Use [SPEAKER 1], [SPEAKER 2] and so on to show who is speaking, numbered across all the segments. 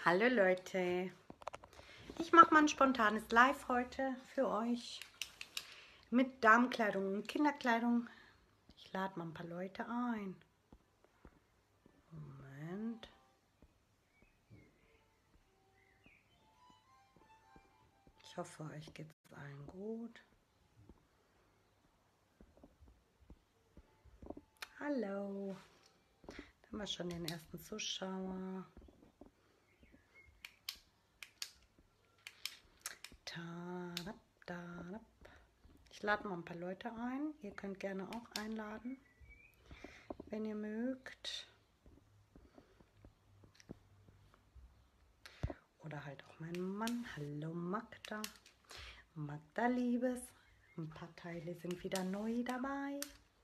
[SPEAKER 1] Hallo Leute, ich mache mal ein spontanes Live heute für euch mit Damenkleidung und Kinderkleidung. Ich lade mal ein paar Leute ein. Moment. Ich hoffe, euch geht es allen gut. Hallo. Da haben wir schon den ersten Zuschauer. Ich lade mal ein paar Leute ein. Ihr könnt gerne auch einladen, wenn ihr mögt. Oder halt auch meinen Mann. Hallo Magda. Magda Liebes. Ein paar Teile sind wieder neu dabei.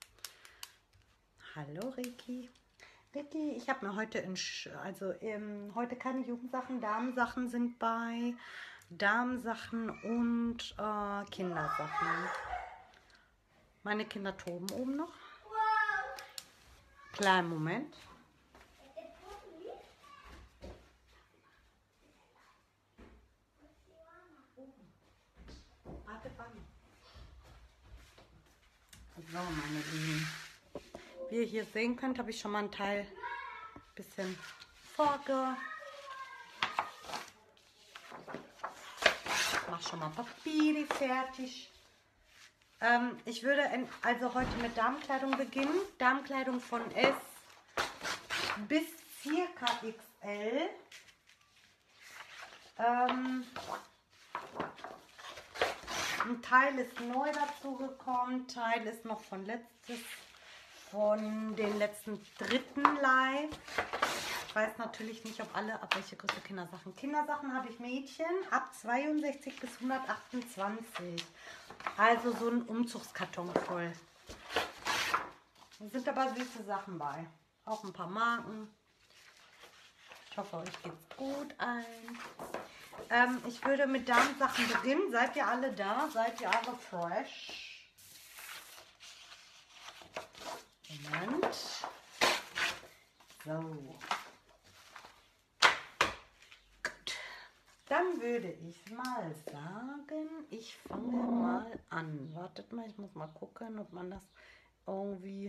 [SPEAKER 1] Hallo Ricky. Ricky, ich habe mir heute, heute keine Jugendsachen, Damensachen sind bei. Damensachen und Kindersachen. Meine Kinder toben oben noch. Kleinen Moment. So, meine Lieben. Wie ihr hier sehen könnt, habe ich schon mal einen Teil ein bisschen mach schon mal Papiere fertig. Ich würde also heute mit Damenkleidung beginnen. Damenkleidung von S bis circa XL. Ein Teil ist neu dazugekommen, Teil ist noch von den letzten dritten Live. Ich weiß natürlich nicht, ob welche Größe Kindersachen. Kindersachen habe ich Mädchen ab 62 bis 128. Also so ein Umzugskarton voll. Da sind aber süße Sachen bei. Auch ein paar Marken. Ich hoffe, euch geht's gut allen. Ich würde mit Damensachen beginnen. Seid ihr alle da? Seid ihr alle fresh? Moment. So. Gut. Dann würde ich mal sagen, ich fange mal an. Wartet mal, ich muss mal gucken, ob man das irgendwie...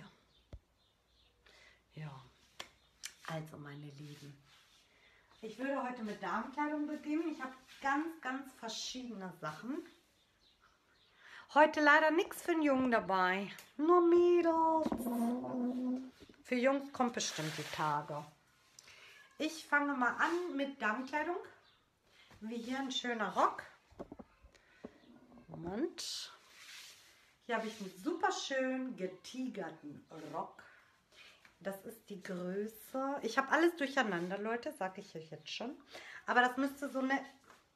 [SPEAKER 1] Ja. Also, meine Lieben. Ich würde heute mit Damenkleidung beginnen. Ich habe ganz verschiedene Sachen. Heute leider nichts für einen Jungen dabei. Nur Mädels. Für Jungs kommt bestimmt die Tage. Ich fange mal an mit Damenkleidung. Wie hier ein schöner Rock. Moment. Hier habe ich einen super schön getigerten Rock. Das ist die Größe. Ich habe alles durcheinander, Leute, sage ich euch jetzt schon. Aber das müsste so eine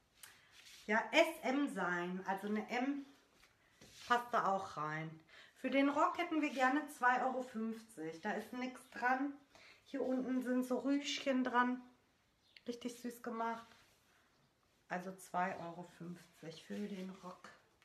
[SPEAKER 1] SM sein. Also eine M passt da auch rein. Für den Rock hätten wir gerne 2,50 €. Da ist nichts dran. Hier unten sind so Rüschchen dran. Richtig süß gemacht. Also 2,50 € für den Rock.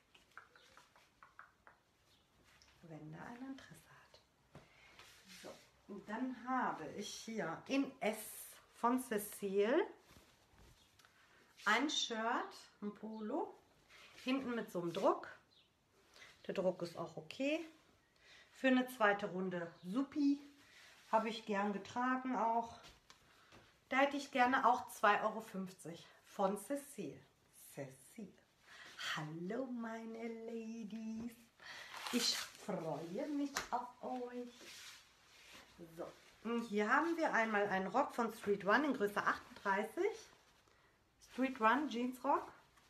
[SPEAKER 1] Wenn da einer Interesse hat. So. Und dann habe ich hier in S von Cecile ein Shirt, ein Polo, hinten mit so einem Druck. Der Druck ist auch okay. Für eine zweite Runde supi. Habe ich gern getragen auch. Da hätte ich gerne auch 2,50 € von Cecile. Cecile. Hallo meine Ladies. Ich freue mich auf euch. So, und hier haben wir einmal einen Rock von Street One in Größe 38. Street One Jeansrock.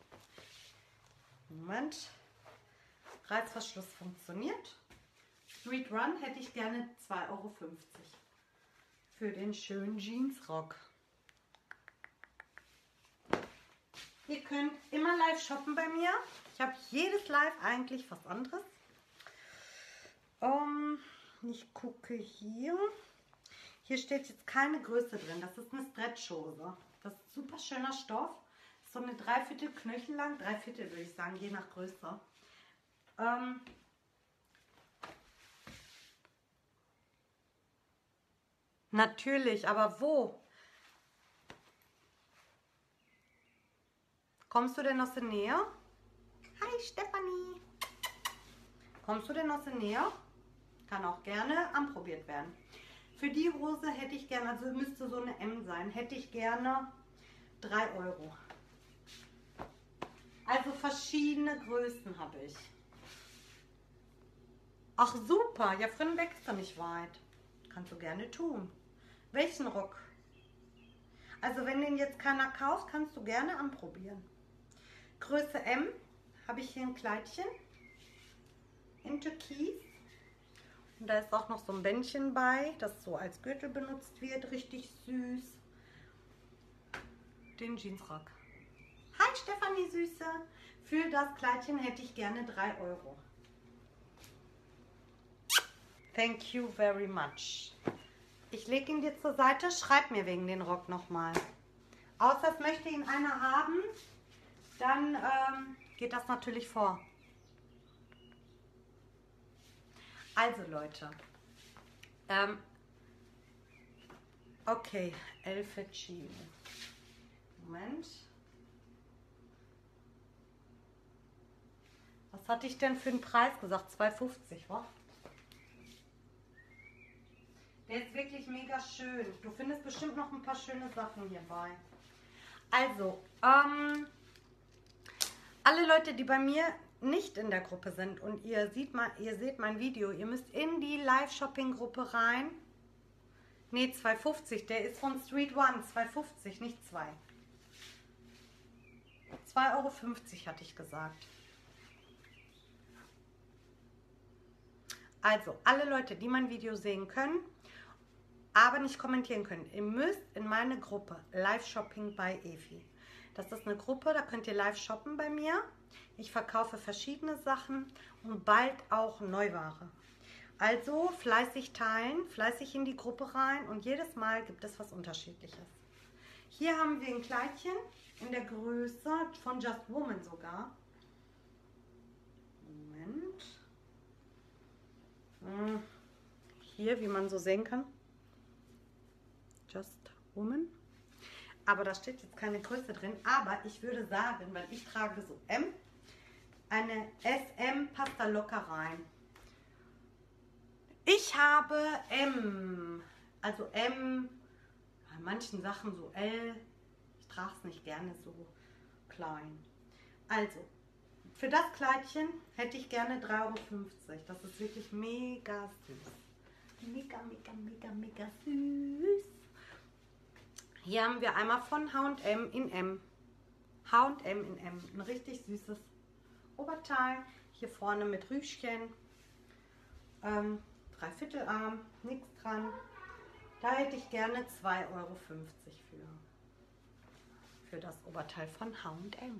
[SPEAKER 1] Moment. Reißverschluss funktioniert. Street One hätte ich gerne 2,50 € für den schönen Jeansrock. Ihr könnt immer live shoppen bei mir. Ich habe jedes Live eigentlich was anderes. Ich gucke hier. Hier steht jetzt keine Größe drin. Das ist eine Stretchhose. Das ist super schöner Stoff. So eine 3/4 Knöchel lang. 3/4 würde ich sagen, je nach Größe. Natürlich, aber wo? Kommst du denn aus der Nähe? Hi Stefanie. Kommst du denn aus der Nähe? Kann auch gerne anprobiert werden. Für die Hose hätte ich gerne, also müsste so eine M sein, hätte ich gerne 3 Euro. Also verschiedene Größen habe ich. Ach super, ja, Frin wächst du nicht weit. Kannst du gerne tun. Welchen Rock? Also wenn den jetzt keiner kauft, kannst du gerne anprobieren. Größe M habe ich hier ein Kleidchen in Türkis. Und da ist auch noch so ein Bändchen bei, das so als Gürtel benutzt wird. Richtig süß. Den Jeansrock. Hi Stefanie Süße. Für das Kleidchen hätte ich gerne 3 Euro. Thank you very much. Ich lege ihn dir zur Seite. Schreib mir wegen den Rock nochmal. Außer es möchte ihn einer haben, dann geht das natürlich vor. Also Leute, okay, El Fecino. Moment. Was hatte ich denn für einen Preis gesagt? 2,50, wa? Der ist wirklich mega schön. Du findest bestimmt noch ein paar schöne Sachen hierbei. Also, alle Leute, die bei mir nicht in der Gruppe sind und ihr seht mein Video, ihr müsst in die Live-Shopping-Gruppe rein. Ne, 2,50, der ist von Street One, 2,50, nicht 2. 2,50 Euro hatte ich gesagt. Also, alle Leute, die mein Video sehen können, aber nicht kommentieren können, ihr müsst in meine Gruppe Live-Shopping bei Evi. Das ist eine Gruppe, da könnt ihr live shoppen bei mir. Ich verkaufe verschiedene Sachen und bald auch Neuware. Also fleißig teilen, fleißig in die Gruppe rein und jedes Mal gibt es was Unterschiedliches. Hier haben wir ein Kleidchen in der Größe von Just Woman sogar. Moment. Hier, wie man so sehen kann. Just Woman. Aber da steht jetzt keine Größe drin. Aber ich würde sagen, weil ich trage so M, eine SM passt da locker rein. Ich habe M, also M, bei manchen Sachen so L. Ich trage es nicht gerne so klein. Also, für das Kleidchen hätte ich gerne 3,50 Euro. Das ist wirklich mega süß. Mega, mega, mega, mega süß. Hier haben wir einmal von H&M in M. H&M in M. Ein richtig süßes Oberteil. Hier vorne mit Rüschchen. Dreiviertelarm. Nichts dran. Da hätte ich gerne 2,50 Euro für das Oberteil von H&M.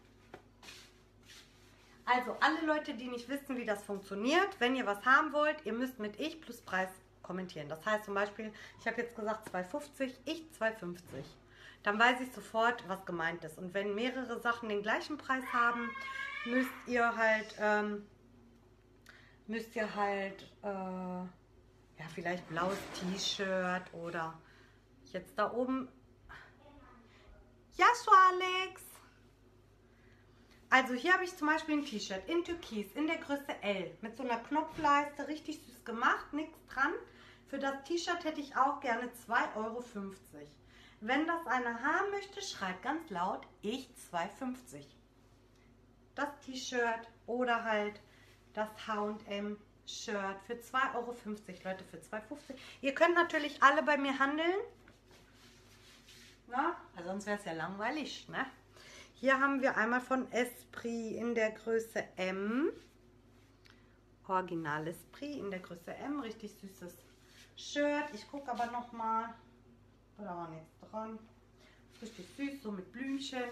[SPEAKER 1] Also alle Leute, die nicht wissen, wie das funktioniert, wenn ihr was haben wollt, ihr müsst mit Ich plus Preis kommentieren. Das heißt zum Beispiel, ich habe jetzt gesagt 2,50, ich 2,50. Dann weiß ich sofort, was gemeint ist. Und wenn mehrere Sachen den gleichen Preis haben, müsst ihr halt ja, vielleicht blaues T-Shirt oder jetzt da oben. Ja, so Alex. Also hier habe ich zum Beispiel ein T-Shirt in Türkis in der Größe L mit so einer Knopfleiste, richtig süß gemacht, nichts dran. Für das T-Shirt hätte ich auch gerne 2,50 Euro. Wenn das einer haben möchte, schreibt ganz laut, ich 2,50. Das T-Shirt oder halt das H&M Shirt für 2,50 Euro, Leute, für 2,50. Ihr könnt natürlich alle bei mir handeln. Na, also sonst wäre es ja langweilig, ne? Hier haben wir einmal von Esprit in der Größe M. Original Esprit in der Größe M. Richtig süßes Shirt. Ich gucke aber nochmal. Da war nichts dran. Richtig süß, so mit Blümchen.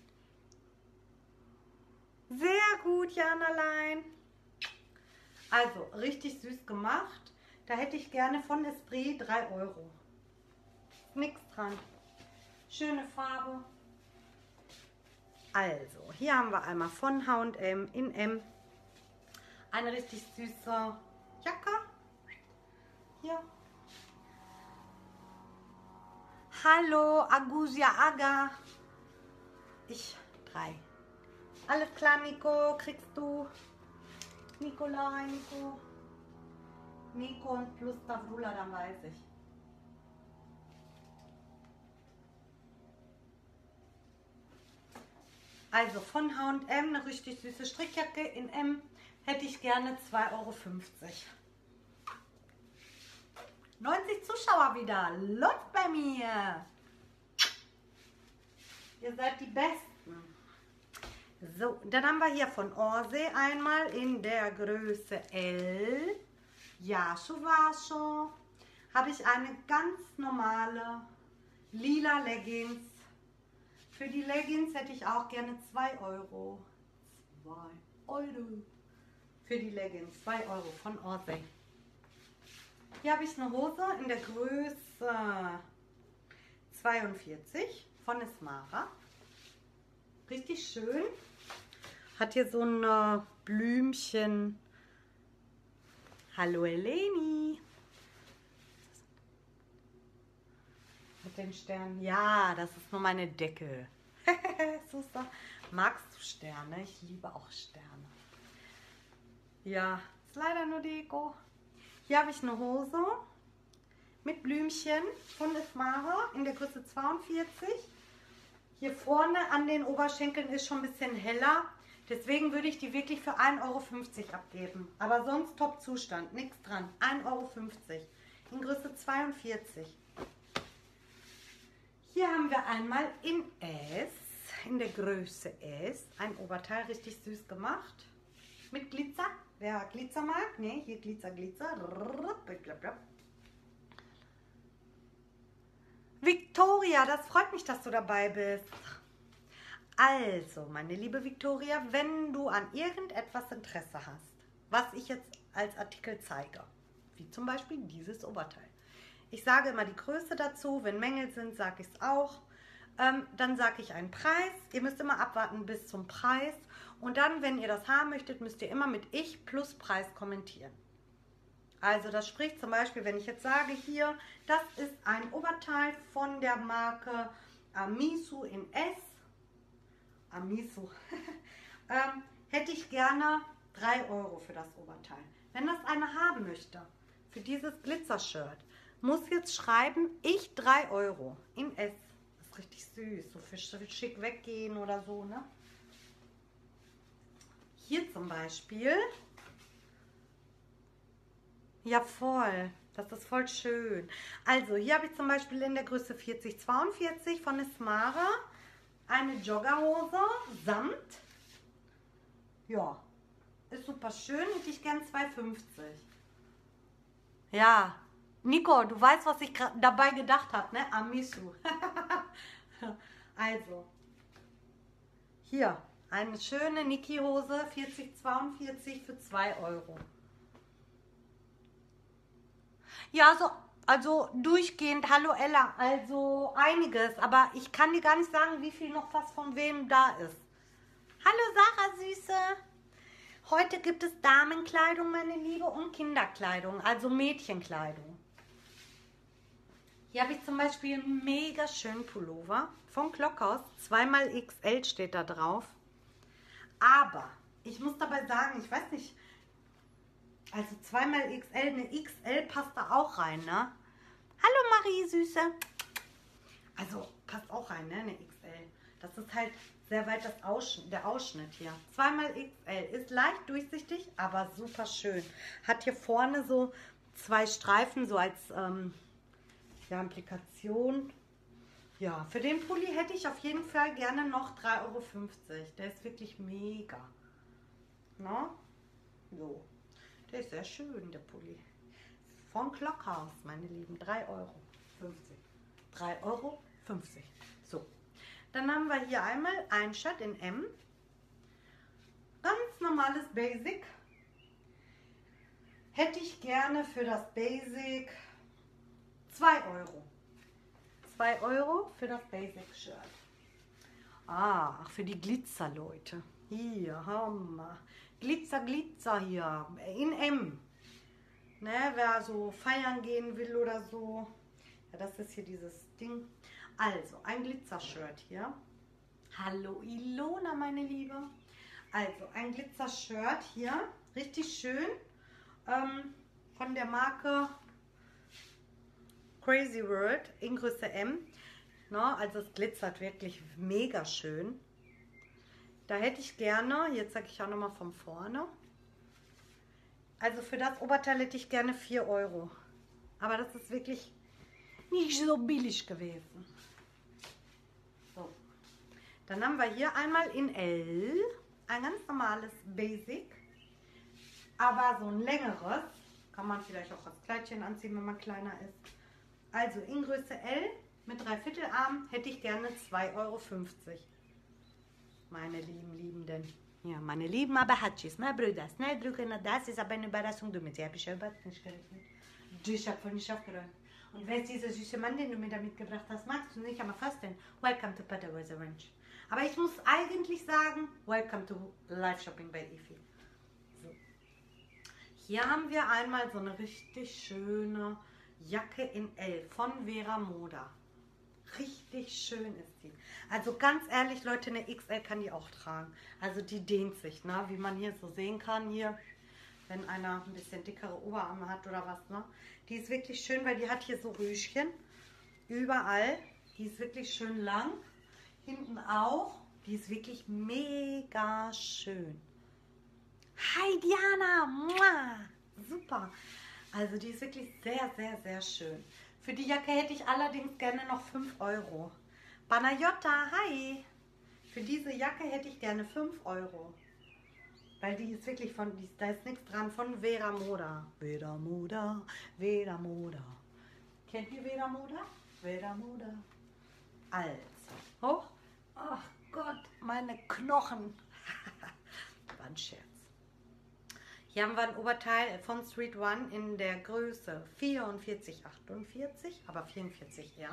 [SPEAKER 1] Sehr gut, Janalein. Also, richtig süß gemacht. Da hätte ich gerne von Esprit 3 Euro. Nichts dran. Schöne Farbe. Also, hier haben wir einmal von H&M in M eine richtig süße Jacke. Hier. Hallo, Agusia Aga. Ich 3. Alles klar, Nico, kriegst du. Nikolai, Nico. Nico und plus Davula, dann weiß ich. Also von H&M eine richtig süße Strickjacke in M hätte ich gerne 2,50 €. 90 Zuschauer wieder. Läuft bei mir. Ihr seid die Besten. So, dann haben wir hier von Orsay einmal in der Größe L. Ja, schon. Habe ich eine ganz normale lila Leggings. Für die Leggings hätte ich auch gerne 2 €. 2 €. Für die Leggings 2 € von Orsay. Hier habe ich eine Hose in der Größe 42 von Esmara. Richtig schön. Hat hier so ein Blümchen. Hallo Eleni. Mit den Sternen. Ja, das ist nur meine Decke. Susa. Magst du Sterne? Ich liebe auch Sterne. Ja, ist leider nur Deko. Hier habe ich eine Hose mit Blümchen von Esmara in der Größe 42. Hier vorne an den Oberschenkeln ist schon ein bisschen heller. Deswegen würde ich die wirklich für 1,50 € abgeben. Aber sonst Top-Zustand, nichts dran. 1,50 € in Größe 42. Hier haben wir einmal in S, in der Größe S, ein Oberteil richtig süß gemacht. Mit Glitzer. Wer Glitzer mag? Ne, hier Glitzer, Glitzer. Victoria, das freut mich, dass du dabei bist. Also, meine liebe Victoria, wenn du an irgendetwas Interesse hast, was ich jetzt als Artikel zeige, wie zum Beispiel dieses Oberteil. Ich sage immer die Größe dazu, wenn Mängel sind, sage ich es auch. Dann sage ich einen Preis. Ihr müsst immer abwarten bis zum Preis. Und dann, wenn ihr das haben möchtet, müsst ihr immer mit Ich plus Preis kommentieren. Also das spricht zum Beispiel, wenn ich jetzt sage hier, das ist ein Oberteil von der Marke Amisu in S. Amisu. Hätte ich gerne 3 € für das Oberteil. Wenn das einer haben möchte, für dieses Glitzer-Shirt, muss jetzt schreiben, ich 3 € in S. Das ist richtig süß, so für schick weggehen oder so, ne? Hier zum Beispiel. Ja, voll. Das ist voll schön. Also, hier habe ich zum Beispiel in der Größe 40-42 von Esmara eine Joggerhose samt. Ja, ist super schön. Hätte ich gern 2,50 €. Ja, Nico, du weißt, was ich dabei gedacht habe, ne? Amisu. Also, hier eine schöne Niki-Hose 40-42 für 2 €. Ja, also durchgehend, hallo Ella, also einiges, aber ich kann dir gar nicht sagen, wie viel noch was von wem da ist. Hallo Sarah Süße. Heute gibt es Damenkleidung, meine Liebe, und Kinderkleidung, also Mädchenkleidung. Hier habe ich zum Beispiel einen mega schönen Pullover von Clockhaus. 2xL steht da drauf. Aber ich muss dabei sagen, ich weiß nicht, also 2xL, eine XL passt da auch rein, ne? Hallo Marie, Süße. Also passt auch rein, ne? Eine XL. Das ist halt sehr weit der Ausschnitt hier. 2xL ist leicht durchsichtig, aber super schön. Hat hier vorne so 2 Streifen, so als ja, Implikation. Ja, für den Pulli hätte ich auf jeden Fall gerne noch 3,50 €. Der ist wirklich mega. Na? So. Der ist sehr schön, der Pulli. Von Clockhaus, meine Lieben. 3,50 €. 3,50 €. So. Dann haben wir hier einmal ein Shirt in M. Ganz normales Basic. Hätte ich gerne für das Basic 2 €. 2 € für das Basic-Shirt. Ach, für die Glitzer-Leute. Hier, Hammer. Glitzer, Glitzer hier. In M. Ne, wer so feiern gehen will oder so. Ja, das ist hier dieses Ding. Also, ein Glitzer-Shirt hier. Hallo Ilona, meine Liebe. Also ein Glitzer-Shirt hier, richtig schön, von der Marke Crazy World in Größe M. No, also es glitzert wirklich mega schön. Da hätte ich gerne, jetzt sage ich auch nochmal von vorne, also für das Oberteil hätte ich gerne 4 Euro. Aber das ist wirklich nicht so billig gewesen. So. Dann haben wir hier einmal in L ein ganz normales Basic, aber so ein längeres. Kann man vielleicht auch als Kleidchen anziehen, wenn man kleiner ist. Also in Größe L mit 3/4 Arm hätte ich gerne 2,50 Euro. Meine lieben Liebenden. Ja, meine lieben Abahatschis, meine Brüder, schnell drücken, das ist aber eine Überraschung. Damit habe ich ja überhaupt nicht gerechnet. Ich habe voll nicht aufgeräumt. Und wer ist dieser süße Mann, den du mir da mitgebracht hast? Magst du nicht? Aber fast denn. Welcome to Padawa's Ranch. Aber ich muss eigentlich sagen, welcome to Live Shopping bei Efi. So. Hier haben wir einmal so eine richtig schöne Jacke in L von Vera Moda. Richtig schön ist die. Also ganz ehrlich, Leute, eine XL kann die auch tragen. Also die dehnt sich, ne? Wie man hier so sehen kann hier, wenn einer ein bisschen dickere Oberarme hat oder was, ne? Die ist wirklich schön, weil die hat hier so Rüschchen überall. Die ist wirklich schön lang. Hinten auch. Die ist wirklich mega schön. Hi Diana! Mua! Super. Also die ist wirklich sehr, sehr, sehr schön. Für die Jacke hätte ich allerdings gerne noch 5 Euro. Panayota, hi! Für diese Jacke hätte ich gerne 5 Euro. Weil die ist wirklich von, da ist nichts dran, von Vera Moda. Vera Moda, Vera Moda. Kennt ihr Vera Moda? Vera Moda. Also, hoch. Ach Gott, meine Knochen. War ein Scherz. Hier haben wir ein Oberteil von Street One in der Größe 44, 48, aber 44 eher.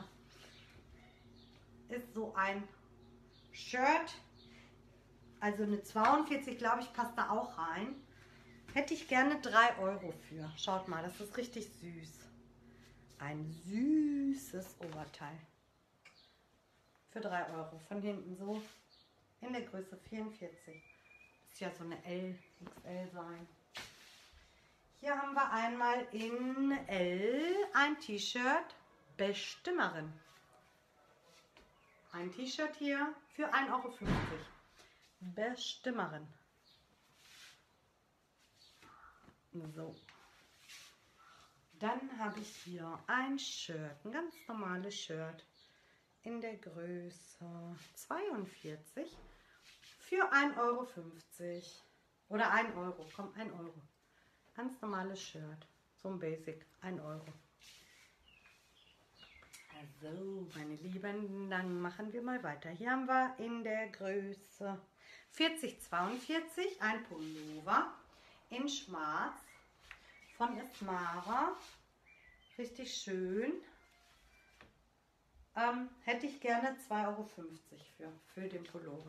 [SPEAKER 1] Ist so ein Shirt, also eine 42, glaube ich, passt da auch rein. Hätte ich gerne 3 Euro für. Schaut mal, das ist richtig süß. Ein süßes Oberteil. Für 3 Euro. Von hinten so in der Größe 44. Muss ja so eine LXL sein. Hier haben wir einmal in L ein T-Shirt Bestimmerin. Ein T-Shirt hier für 1,50 Euro. Bestimmerin. So. Dann habe ich hier ein Shirt, ein ganz normales Shirt in der Größe 42 für 1,50 Euro. Oder 1 Euro, komm, 1 Euro. Ganz normales Shirt, so ein Basic, 1 Euro. Also, meine Lieben, dann machen wir mal weiter. Hier haben wir in der Größe 40-42 ein Pullover in Schwarz von Esmara. Richtig schön. Hätte ich gerne 2,50 Euro für den Pullover.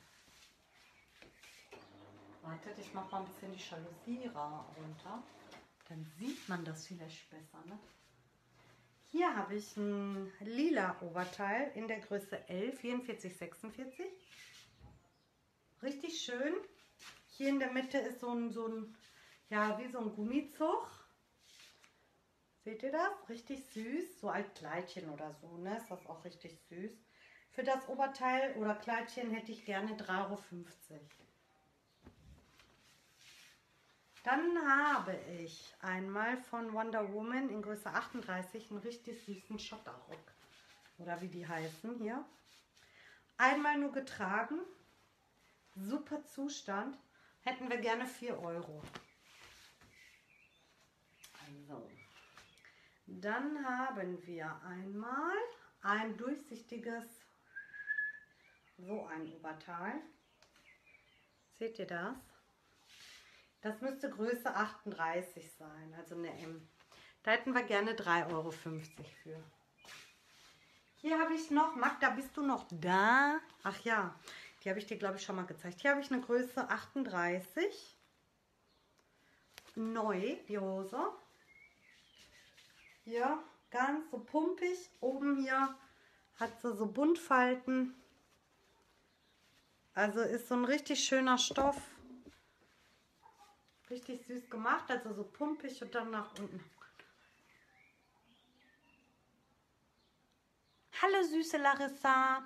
[SPEAKER 1] Wartet, ich mache mal ein bisschen die Jalousie runter. Dann sieht man das vielleicht besser, ne? Hier habe ich ein lila Oberteil in der Größe L, 44-46. Richtig schön. Hier in der Mitte ist so ein, ja, wie so ein Gummizug. Seht ihr das? Richtig süß. So als Kleidchen oder so, ne? Ist das auch richtig süß. Für das Oberteil oder Kleidchen hätte ich gerne 3,50 Euro. Dann habe ich einmal von Wonder Woman in Größe 38 einen richtig süßen Schotterrock. Oder wie die heißen hier. Einmal nur getragen. Super Zustand. Hätten wir gerne 4 Euro. Also. Dann haben wir einmal ein durchsichtiges, so ein Oberteil. Seht ihr das? Das müsste Größe 38 sein, also eine M. Da hätten wir gerne 3,50 Euro für. Hier habe ich noch, Magda, bist du noch da? Ach ja, die habe ich dir, glaube ich, schon mal gezeigt. Hier habe ich eine Größe 38. Neu, die Hose. Hier, ganz so pumpig. Oben hier hat sie so Buntfalten. Also ist so ein richtig schöner Stoff. Richtig süß gemacht, also so pumpig und dann nach unten. Hallo süße Larissa.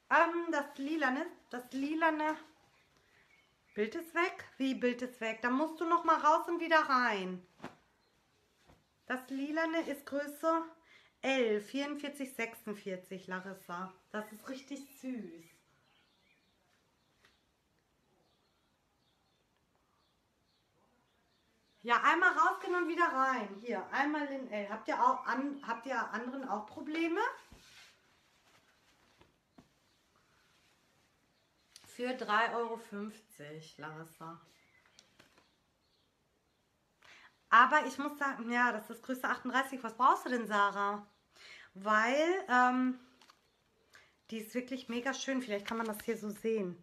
[SPEAKER 1] Das lilane Bild ist weg. Wie Bild ist weg? Da musst du noch mal raus und wieder rein. Das lilane ist Größe L, 44, 46, Larissa. Das ist richtig süß. Ja, einmal rausgehen und wieder rein. Hier, einmal in L. Habt ihr anderen auch Probleme? Für 3,50 €, Larissa. Aber ich muss sagen, ja, das ist Größe 38. Was brauchst du denn, Sarah? Weil, die ist wirklich mega schön. Vielleicht kann man das hier so sehen.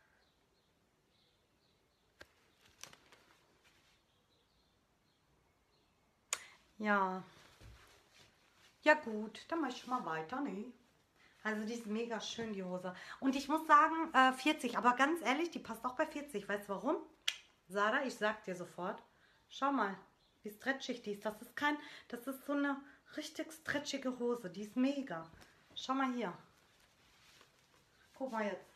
[SPEAKER 1] Ja. Ja gut, dann mach ich mal weiter, ne? Also die ist mega schön, die Hose. Und ich muss sagen, 40, aber ganz ehrlich, die passt auch bei 40. Weißt du warum? Sarah, ich sag dir sofort. Schau mal, wie stretchig die ist. Das ist so eine richtig stretchige Hose. Die ist mega. Schau mal hier. Guck mal jetzt.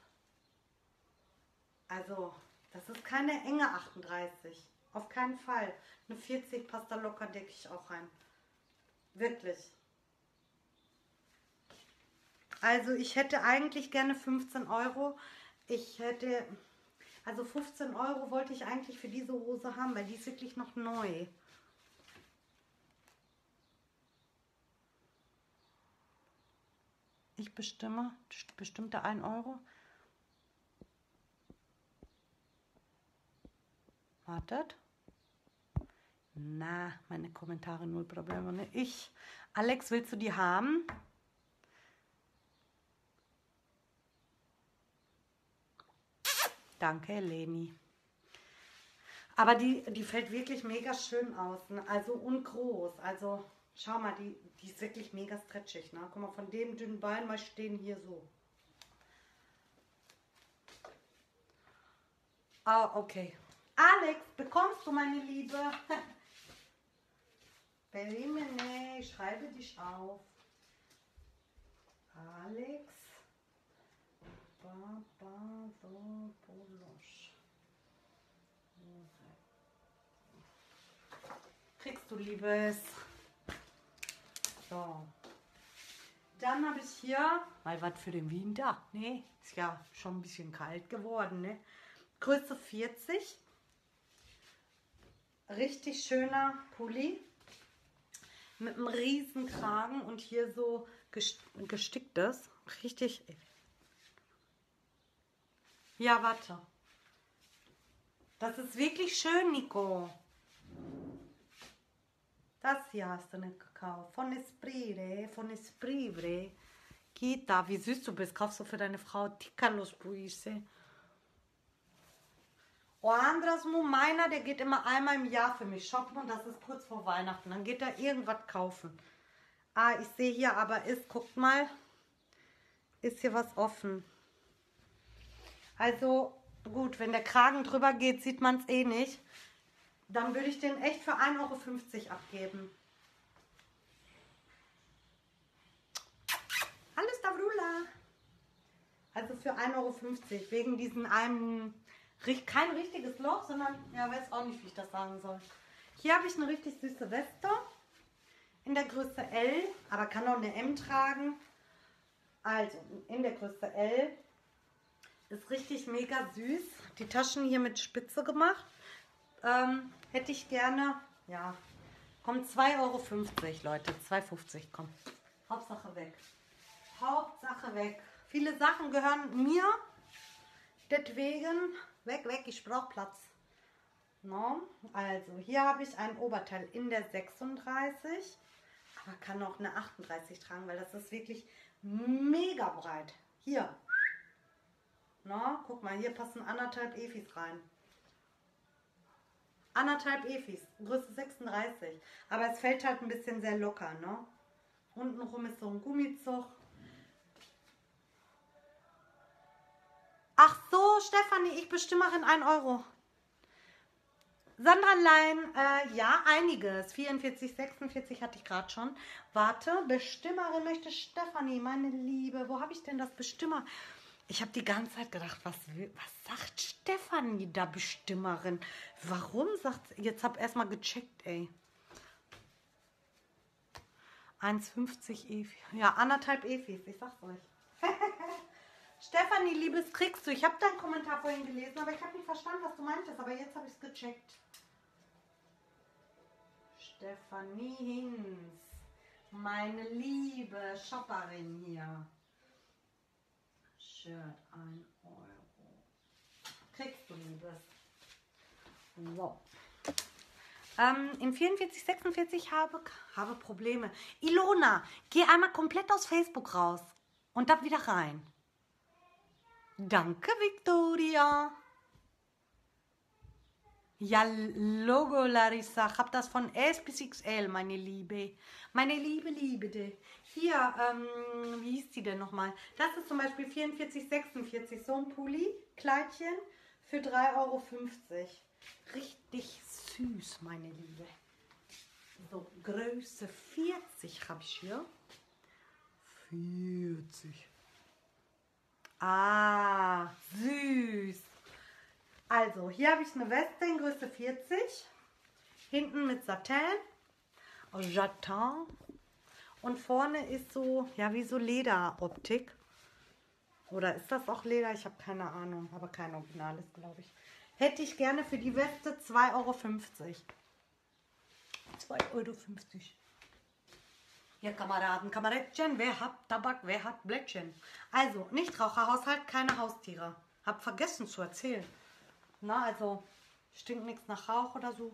[SPEAKER 1] Also, das ist keine enge 38. Auf keinen Fall. Eine 40 passt da locker, denke ich, auch rein. Wirklich. Also ich hätte eigentlich gerne 15 €. Also 15 € wollte ich eigentlich für diese Hose haben, weil die ist wirklich noch neu. Ich bestimmte 1 €. Wartet. Na, meine Kommentare null Probleme. Ne? Alex, willst du die haben? Danke, Eleni. Aber die fällt wirklich mega schön aus. Ne? Also und groß. Also schau mal, die ist wirklich mega stretchig. Ne? Guck mal, von dem dünnen Bein mal stehen hier so. Ah, okay. Alex, bekommst du, meine Liebe? Berimene, ich schreibe dich auf. Alex Babadopoulos. Kriegst du, Liebes. So. Dann habe ich hier, mal was für den Winter, ne? Ist ja schon ein bisschen kalt geworden, ne? Größe 40. Richtig schöner Pulli. Mit einem riesen Kragen und hier so gesticktes. Richtig. Ja, warte. Das ist wirklich schön, Nico. Das hier hast du nicht gekauft. Von Esprivre. Kita, wie süß du bist. Kaufst du für deine Frau Tikalos Buise. Oh, Andrasmu, meiner, der geht immer einmal im Jahr für mich shoppen und das ist kurz vor Weihnachten. Dann geht er irgendwas kaufen. Ah, ich sehe hier aber guckt mal, ist hier was offen. Also gut, wenn der Kragen drüber geht, sieht man es eh nicht. Dann würde ich den echt für 1,50 € abgeben. Hallo Stavrula. Also für 1,50 € wegen diesen einem, kein richtiges Loch, sondern, ja, weiß auch nicht, wie ich das sagen soll. Hier habe ich eine richtig süße Weste in der Größe L, aber kann auch eine M tragen. Also in der Größe L. Ist richtig mega süß. Die Taschen hier mit Spitze gemacht. Hätte ich gerne, ja, kommt 2,50 €, Leute. 2,50 €, komm. Hauptsache weg. Hauptsache weg. Viele Sachen gehören mir. Deswegen, weg, ich brauche Platz. No. Also, hier habe ich ein Oberteil in der 36. Aber kann auch eine 38 tragen, weil das ist wirklich mega breit. Hier. No, guck mal, hier passen 1,5 Efis rein. 1,5 Efis, Größe 36. Aber es fällt halt ein bisschen sehr locker, ne? Untenrum ist so ein Gummizug. Ach so, Stefanie, ich Bestimmerin 1 Euro. Sandra Lein, ja, einiges. 44, 46 hatte ich gerade schon. Warte, Bestimmerin möchte Stefanie, meine Liebe. Wo habe ich denn das Bestimmer? Ich habe die ganze Zeit gedacht, was sagt Stefanie da, Bestimmerin? Warum sagt sie? Jetzt habe ich erstmal gecheckt, ey. 1,50 Efi. Ja, 1,5 Efis, ich sag's euch. Stefanie, Liebes, kriegst du. Ich habe deinen Kommentar vorhin gelesen, aber ich habe nicht verstanden, was du meintest. Aber jetzt habe ich es gecheckt. Stefanie Hinz, meine liebe Shopperin hier. Shirt, 1 Euro. Kriegst du, Liebes. So. In 44, 46 habe Probleme. Ilona, geh einmal komplett aus Facebook raus und dann wieder rein. Danke, Victoria. Ja, Logo, Larissa. Ich habe das von S bis XL, meine Liebe. Meine Liebe. Hier, wie hieß die denn nochmal? Das ist zum Beispiel 44, 46. So ein Pulli, Kleidchen für 3,50 Euro. Richtig süß, meine Liebe. So, Größe 40 habe ich hier. 40. Ah, süß. Also, hier habe ich eine Weste in Größe 40. Hinten mit Satin. Jatin. Und vorne ist so, ja, wie so Lederoptik. Oder ist das auch Leder? Ich habe keine Ahnung. Aber kein Originales, glaube ich. Hätte ich gerne für die Weste 2,50 Euro. 2,50 Euro. Ja, Kameraden, Kamerädchen, wer hat Tabak, wer hat Blättchen? Also, Nichtraucherhaushalt, keine Haustiere. Hab vergessen zu erzählen. Na, also, stinkt nichts nach Rauch oder so.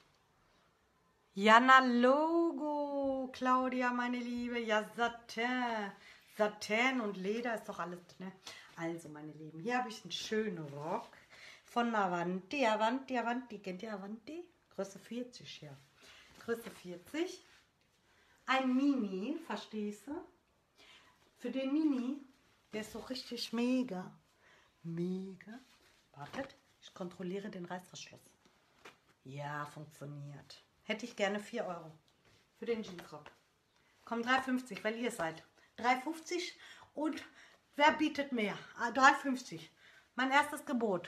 [SPEAKER 1] Jana Logo, Claudia, meine Liebe. Ja, Satin. Satin und Leder ist doch alles, ne? Also, meine Lieben, hier habe ich einen schönen Rock von Avanti. Kennt ihr Avanti? Größe 40 hier. Größe 40. Ein Mini, verstehst du? Für den Mini, der ist so richtig mega. Mega. Wartet, ich kontrolliere den Reißverschluss. Ja, funktioniert. Hätte ich gerne 4 Euro für den Jeansrock. Komm, 3,50, weil ihr seid. 3,50 und wer bietet mehr? 3,50. Mein erstes Gebot.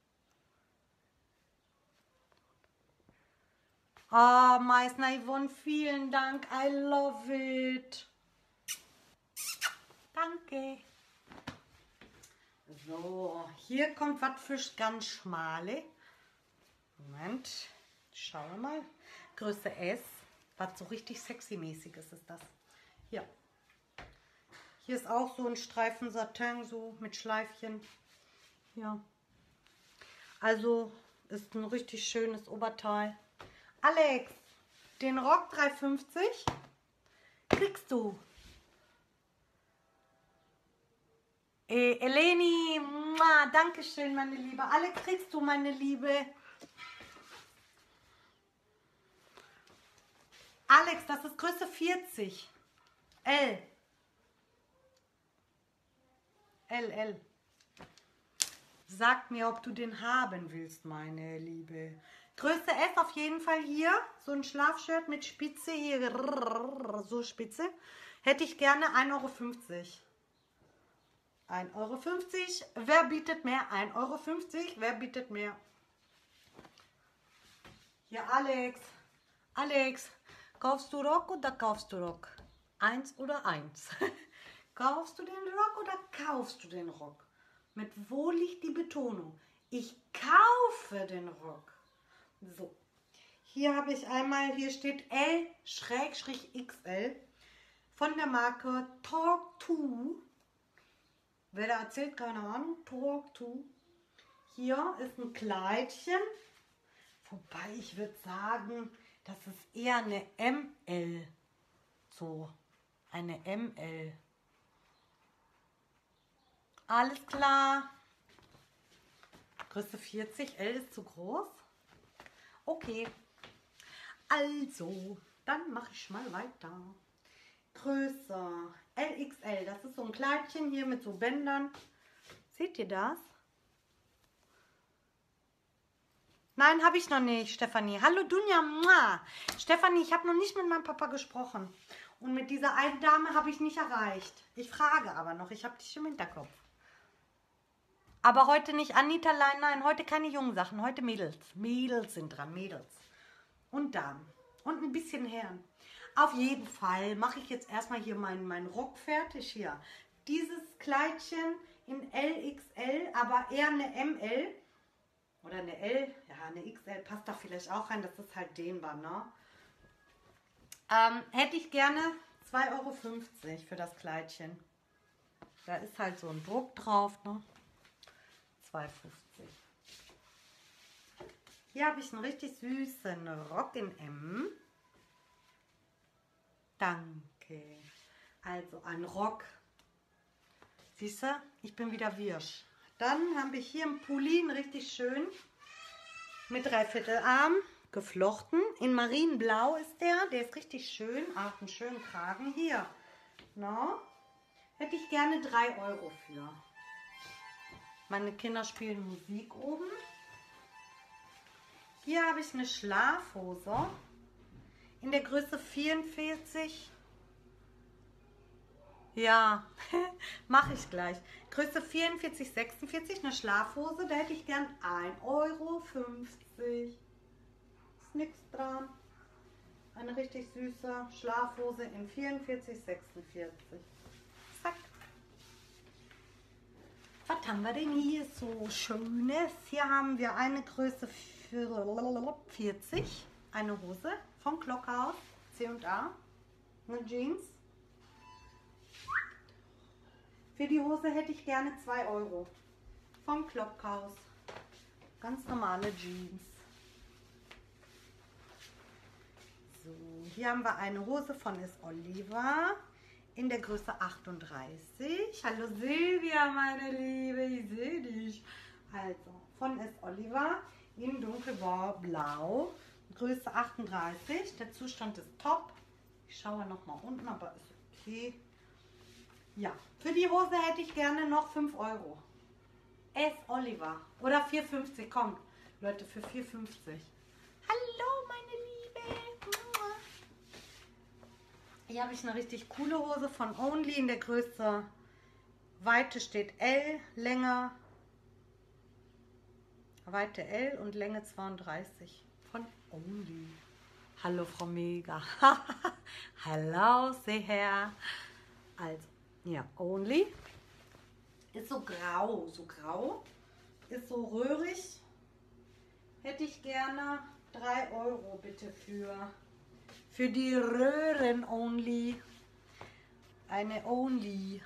[SPEAKER 1] Oh, Meißner Yvonne, vielen Dank. I love it. Danke. So, hier kommt was für ganz schmale. Moment, schauen wir mal. Größe S. Was so richtig sexy-mäßiges ist das. Hier. Hier ist auch so ein Streifen Satin, so mit Schleifchen. Ja. Also ist ein richtig schönes Oberteil. Alex, den Rock 3,50 kriegst du. Eleni, danke schön, meine Liebe. Alex, kriegst du, meine Liebe. Alex, das ist Größe 40. L. L. Sag mir, ob du den haben willst, meine Liebe. Größe S auf jeden Fall hier. So ein Schlafshirt mit Spitze hier. So spitze. Hätte ich gerne 1,50 Euro. 1,50 Euro. Wer bietet mehr? 1,50 Euro. Wer bietet mehr? Ja, Alex. Alex, kaufst du Rock oder kaufst du Rock? 1 oder 1? Kaufst du den Rock oder kaufst du den Rock? Mit wo liegt die Betonung? Ich kaufe den Rock. So, hier habe ich einmal, hier steht L/XL von der Marke Talk To. Wer da erzählt, keine Ahnung, Talk To. Hier ist ein Kleidchen, wobei ich würde sagen, das ist eher eine ML. So, eine ML. Alles klar. Größe 40, L ist zu groß. Okay, also, dann mache ich mal weiter. Größe LXL, das ist so ein Kleidchen hier mit so Bändern. Seht ihr das? Nein, habe ich noch nicht, Stefanie. Hallo Dunja. Mua. Stefanie, ich habe noch nicht mit meinem Papa gesprochen. Und mit dieser alten Dame habe ich nicht erreicht. Ich frage aber noch, ich habe dich im Hinterkopf. Aber heute nicht Anita, nein, heute keine jungen Sachen, heute Mädels. Mädels sind dran, Mädels. Und Damen. Und ein bisschen Herren. Auf jeden Fall mache ich jetzt erstmal hier meinen Rock fertig hier. Dieses Kleidchen in LXL, aber eher eine ML. Oder eine L, ja, eine XL passt da vielleicht auch rein, das ist halt dehnbar, ne? Hätte ich gerne 2,50 € für das Kleidchen. Da ist halt so ein Druck drauf, ne? 2,50 €. Hier habe ich einen richtig süßen Rock in M. Danke. Also ein Rock. Siehst du, ich bin wieder wirsch. Dann haben wir hier einen Pulli, richtig schön, mit Dreiviertelarm, geflochten. In Marienblau ist der ist richtig schön, auch einen schönen Kragen hier. No. Hätte ich gerne 3 € für. Meine Kinder spielen Musik oben. Hier habe ich eine Schlafhose in der Größe 44. Ja, mache ich gleich. Größe 44, 46, eine Schlafhose. Da hätte ich gern 1,50 €. Ist nichts dran. Eine richtig süße Schlafhose in 44, 46. Zack. Was haben wir denn hier so Schönes? Hier haben wir eine Größe 40. Eine Hose vom Glockhaus. C&A. Eine Jeans. Für die Hose hätte ich gerne 2 € vom Klockhaus. Ganz normale Jeans. So, hier haben wir eine Hose von S. Oliver in der Größe 38. Hallo Silvia, meine Liebe, ich sehe dich. Also, von S. Oliver in dunkelblau, Größe 38. Der Zustand ist top. Ich schaue noch mal unten, aber ist okay. Ja, für die Hose hätte ich gerne noch 5 €. S. Oliver. Oder 4,50. Kommt, Leute, für 4,50. Hallo, meine Liebe. Hier habe ich eine richtig coole Hose von Only in der Größe. Weite steht L, Länge. Weite L und Länge 32. Von Only. Hallo, Frau Mega. Hallo, sehr. Also. Ja, Only. Ist so grau, Ist so röhrig. Hätte ich gerne 3 € bitte für die Röhren Only. Eine Only.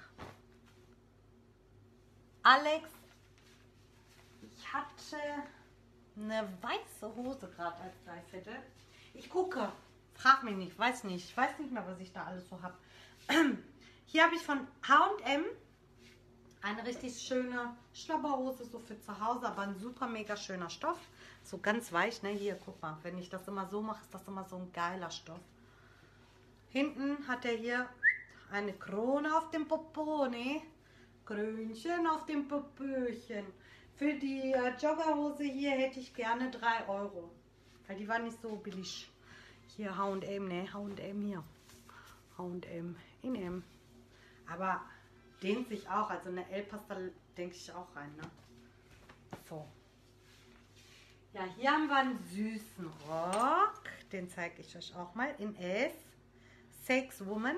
[SPEAKER 1] Alex, ich hatte eine weiße Hose gerade als Dreiviertel. Ich gucke, frag mich nicht, weiß nicht. Ich weiß nicht mehr, was ich da alles so habe. Hier habe ich von H&M eine richtig schöne Schlabberhose, so für zu Hause, aber ein super mega schöner Stoff. So ganz weich, ne? Hier, guck mal, wenn ich das immer so mache, ist das immer so ein geiler Stoff. Hinten hat er hier eine Krone auf dem Popo, ne? Krönchen auf dem Popöchen. Für die Joggerhose hier hätte ich gerne 3 €. Weil die war nicht so billig. Hier H&M, ne? H&M hier. H&M in M. Aber dehnt sich auch, also eine L passt da, denke ich, auch rein, ne? So. Ja, hier haben wir einen süßen Rock. Den zeige ich euch auch mal in S. Sex Woman.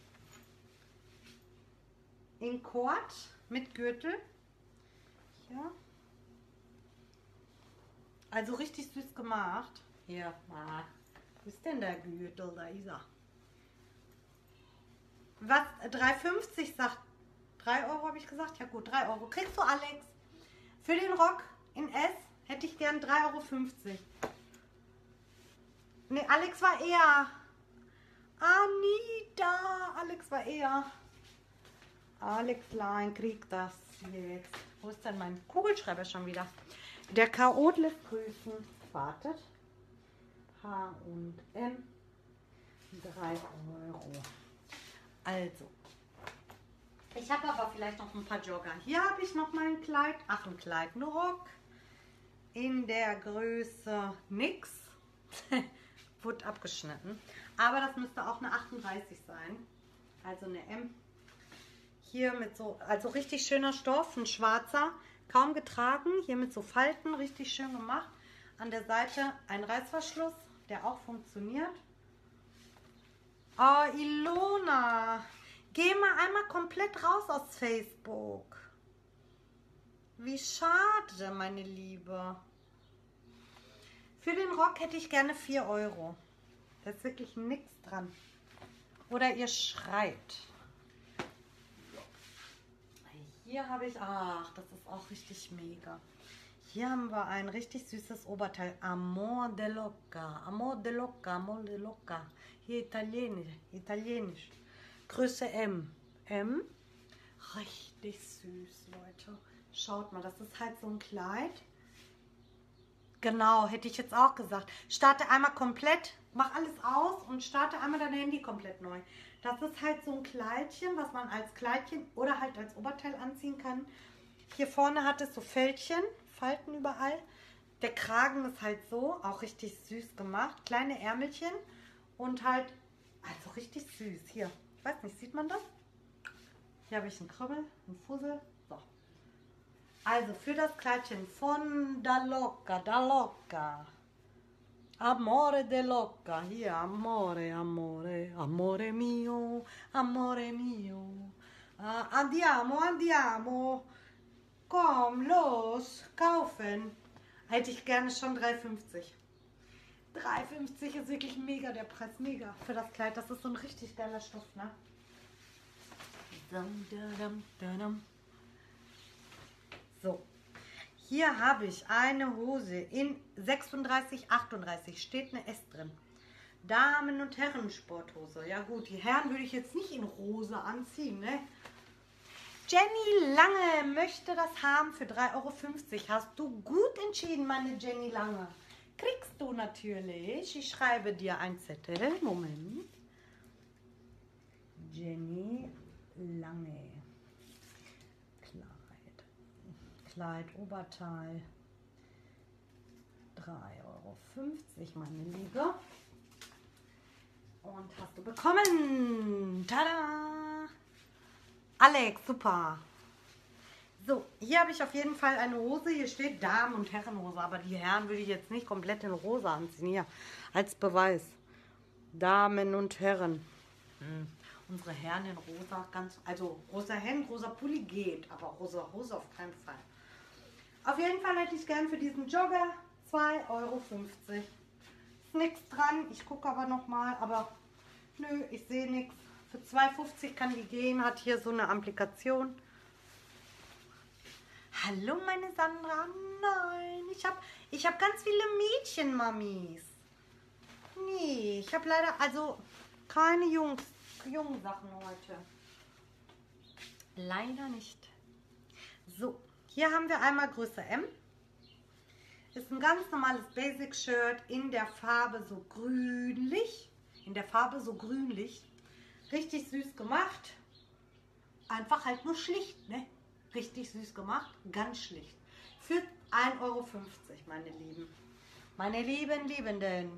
[SPEAKER 1] In Kord mit Gürtel. Ja. Also richtig süß gemacht. Hier, wo ist denn der Gürtel? Da ist er. Was? 3,50 sagt. 3 € habe ich gesagt? Ja gut, 3 €. Kriegst du, Alex? Für den Rock in S hätte ich gern 3,50 €. Ne, Alex war eher. Anita! Alex war eher. Alexlein kriegt das jetzt. Wo ist denn mein Kugelschreiber schon wieder? Der Chaot lässt grüßen. Wartet. H&M. 3 €. Also. Ich habe aber vielleicht noch ein paar Jogger. Hier habe ich noch mal ein Kleid. Ach, ein Kleid, ein Rock. in der Größe nix. Wurde abgeschnitten. Aber das müsste auch eine 38 sein. Also eine M. Hier mit so, also richtig schöner Stoff, ein schwarzer, kaum getragen. Hier mit so Falten, richtig schön gemacht. An der Seite ein Reißverschluss, der auch funktioniert. Oh, Ilona, geh mal einmal komplett raus aus Facebook. Wie schade, meine Liebe. Für den Rock hätte ich gerne 4 Euro. Da ist wirklich nichts dran. Oder ihr schreit. Hier habe ich, ach, das ist auch richtig mega. Hier haben wir ein richtig süßes Oberteil. Amor de Loca, Amor de Loca, Amor de Loca. Hier italienisch. Größe M. M. Richtig süß, Leute. Schaut mal, das ist halt so ein Kleid. Genau, hätte ich jetzt auch gesagt. Starte einmal komplett, mach alles aus und starte einmal dein Handy komplett neu. Das ist halt so ein Kleidchen, was man als Kleidchen oder halt als Oberteil anziehen kann. Hier vorne hat es so Fältchen, Falten überall. Der Kragen ist halt so, auch richtig süß gemacht. Kleine Ärmelchen und halt, also richtig süß. Hier, ich weiß nicht, sieht man das? Hier habe ich einen Krümmel, einen Fussel. So. Also für das Kleidchen von Da Loca, Da Loca. Amore de Loca, hier, amore, amore, amore mio, amore mio. Andiamo, andiamo. Komm, los, kaufen. Hätte ich gerne schon 3,50. 3,50 ist wirklich mega, der Preis, mega für das Kleid. Das ist so ein richtig geiler Stoff, ne? So, hier habe ich eine Hose in 36, 38, steht eine S drin. Damen- und Herren-Sporthose. Ja gut, die Herren würde ich jetzt nicht in rosa anziehen, ne? Jenny Lange möchte das haben für 3,50 Euro. Hast du gut entschieden, meine Jenny Lange. Kriegst du natürlich. Ich schreibe dir einen Zettel. Moment. Jenny Lange. Kleid, Oberteil. 3,50 Euro, meine Liebe. Und hast du bekommen. Tada! Alex, super. So, hier habe ich auf jeden Fall eine Hose. Hier steht Damen- und Herrenhose. Aber die Herren würde ich jetzt nicht komplett in rosa anziehen. Hier, als Beweis. Damen und Herren. Unsere Herren in rosa, ganz, also rosa Hemd, rosa Pulli geht. Aber rosa Hose auf keinen Fall. Auf jeden Fall hätte ich gern für diesen Jogger 2,50 Euro. Ist nichts dran. Ich gucke aber nochmal. Aber nö, ich sehe nichts. Für 2,50 kann die gehen. Hat hier so eine Applikation. Hallo meine Sandra. Nein, ich hab ganz viele Mädchen-Mamis. Nee, ich habe leider also keine jungen Sachen heute. Leider nicht. So, hier haben wir einmal Größe M. Ist ein ganz normales Basic-Shirt in der Farbe so grünlich. Richtig süß gemacht. Einfach halt nur schlicht, ne? Richtig süß gemacht, ganz schlicht. Für 1,50 Euro, meine Lieben. Meine lieben Liebenden.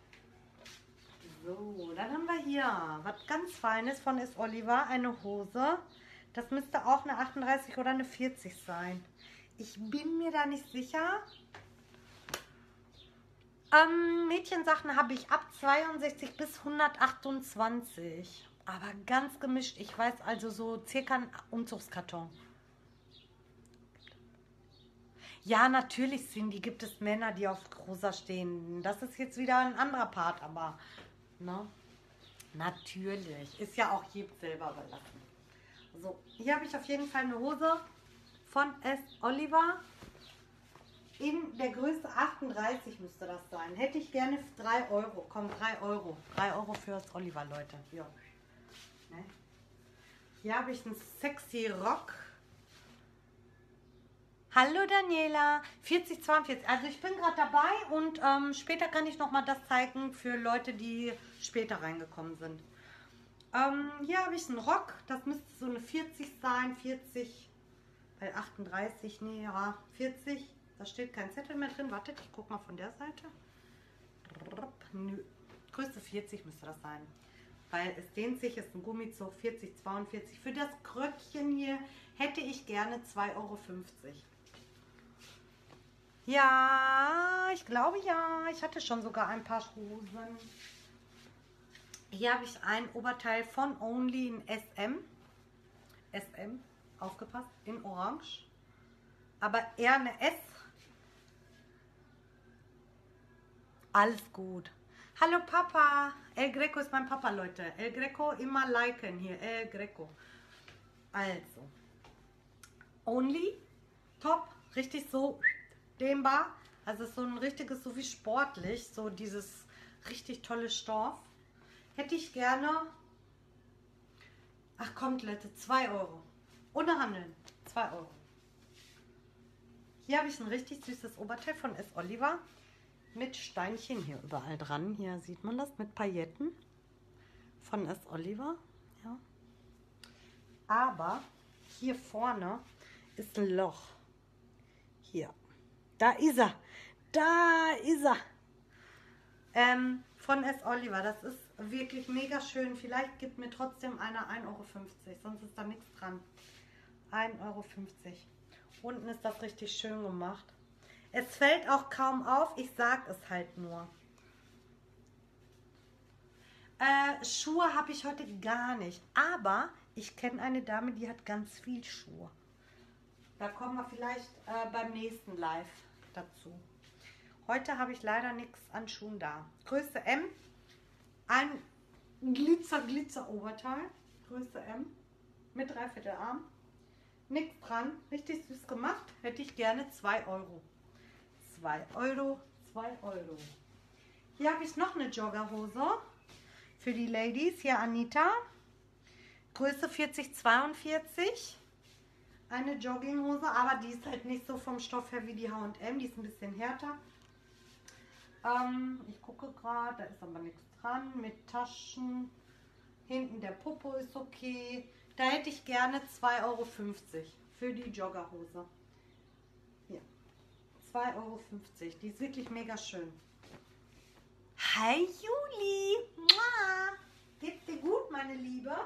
[SPEAKER 1] So, dann haben wir hier was ganz Feines von Is Oliver, eine Hose. Das müsste auch eine 38 oder eine 40 sein. Ich bin mir da nicht sicher. Mädchensachen habe ich ab 62 bis 128. Aber ganz gemischt. Ich weiß also so circa ein Umzugskarton. Ja, natürlich gibt es Männer, die auf rosa stehen. Das ist jetzt wieder ein anderer Part, aber ne? Natürlich. Ist ja auch jedem selber überlassen. So, hier habe ich auf jeden Fall eine Hose von S. Oliver. In der Größe 38 müsste das sein. Hätte ich gerne 3 Euro. Komm, 3 Euro. 3 Euro für S. Oliver, Leute. Hier, ne? Hier habe ich einen sexy Rock. Hallo Daniela, 4042. Also ich bin gerade dabei und später kann ich nochmal das zeigen für Leute, die später reingekommen sind. Hier habe ich einen Rock, das müsste so eine 40 sein, 40, bei 38, nee, ja, 40. Da steht kein Zettel mehr drin. Wartet, ich gucke mal von der Seite. Nö. Größe 40 müsste das sein. Weil es dehnt sich, ist ein Gummizug 40, 42. Für das Kröckchen hier hätte ich gerne 2,50 Euro. Ja, ich glaube ja. Ich hatte schon sogar ein paar Hosen. Hier habe ich ein Oberteil von Only in SM. SM, aufgepasst, in Orange. Aber eher eine S. Alles gut. Hallo Papa. El Greco ist mein Papa, Leute. El Greco immer liken hier. El Greco. Also. Only. Top. Richtig so dehnbar. Also so ein richtiges, so wie sportlich. So dieses richtig tolle Stoff. Hätte ich gerne. Ach kommt, Leute. 2 Euro. Ohne Handeln. 2 Euro. Hier habe ich ein richtig süßes Oberteil von S. Oliver. Mit Steinchen hier überall dran. Hier sieht man das mit Pailletten von S. Oliver. Ja. Aber hier vorne ist ein Loch. Hier. Da ist er. Da ist er. Von S. Oliver. Das ist wirklich mega schön. Vielleicht gibt mir trotzdem einer 1,50 Euro. Sonst ist da nichts dran. 1,50 Euro. Unten ist das richtig schön gemacht. Es fällt auch kaum auf, ich sag es halt nur. Schuhe habe ich heute gar nicht. Aber ich kenne eine Dame, die hat ganz viel Schuhe. Da kommen wir vielleicht beim nächsten Live dazu. Heute habe ich leider nichts an Schuhen da. Größe M. Ein Glitzer-Oberteil. Größe M. Mit Dreiviertelarm. Nichts dran. Richtig süß gemacht. Hätte ich gerne 2 Euro. 2 Euro, 2 Euro. Hier habe ich noch eine Joggerhose für die Ladies. Hier Anita. Größe 40, 42. Eine Jogginghose, aber die ist halt nicht so vom Stoff her wie die H&M. Die ist ein bisschen härter. Ich gucke gerade, da ist aber nichts dran. Mit Taschen. Hinten der Popo ist okay. Da hätte ich gerne 2,50 Euro für die Joggerhose. Hier. 2,50 Euro. Die ist wirklich mega schön. Hi Juli. Mua. Geht's dir gut, meine Liebe?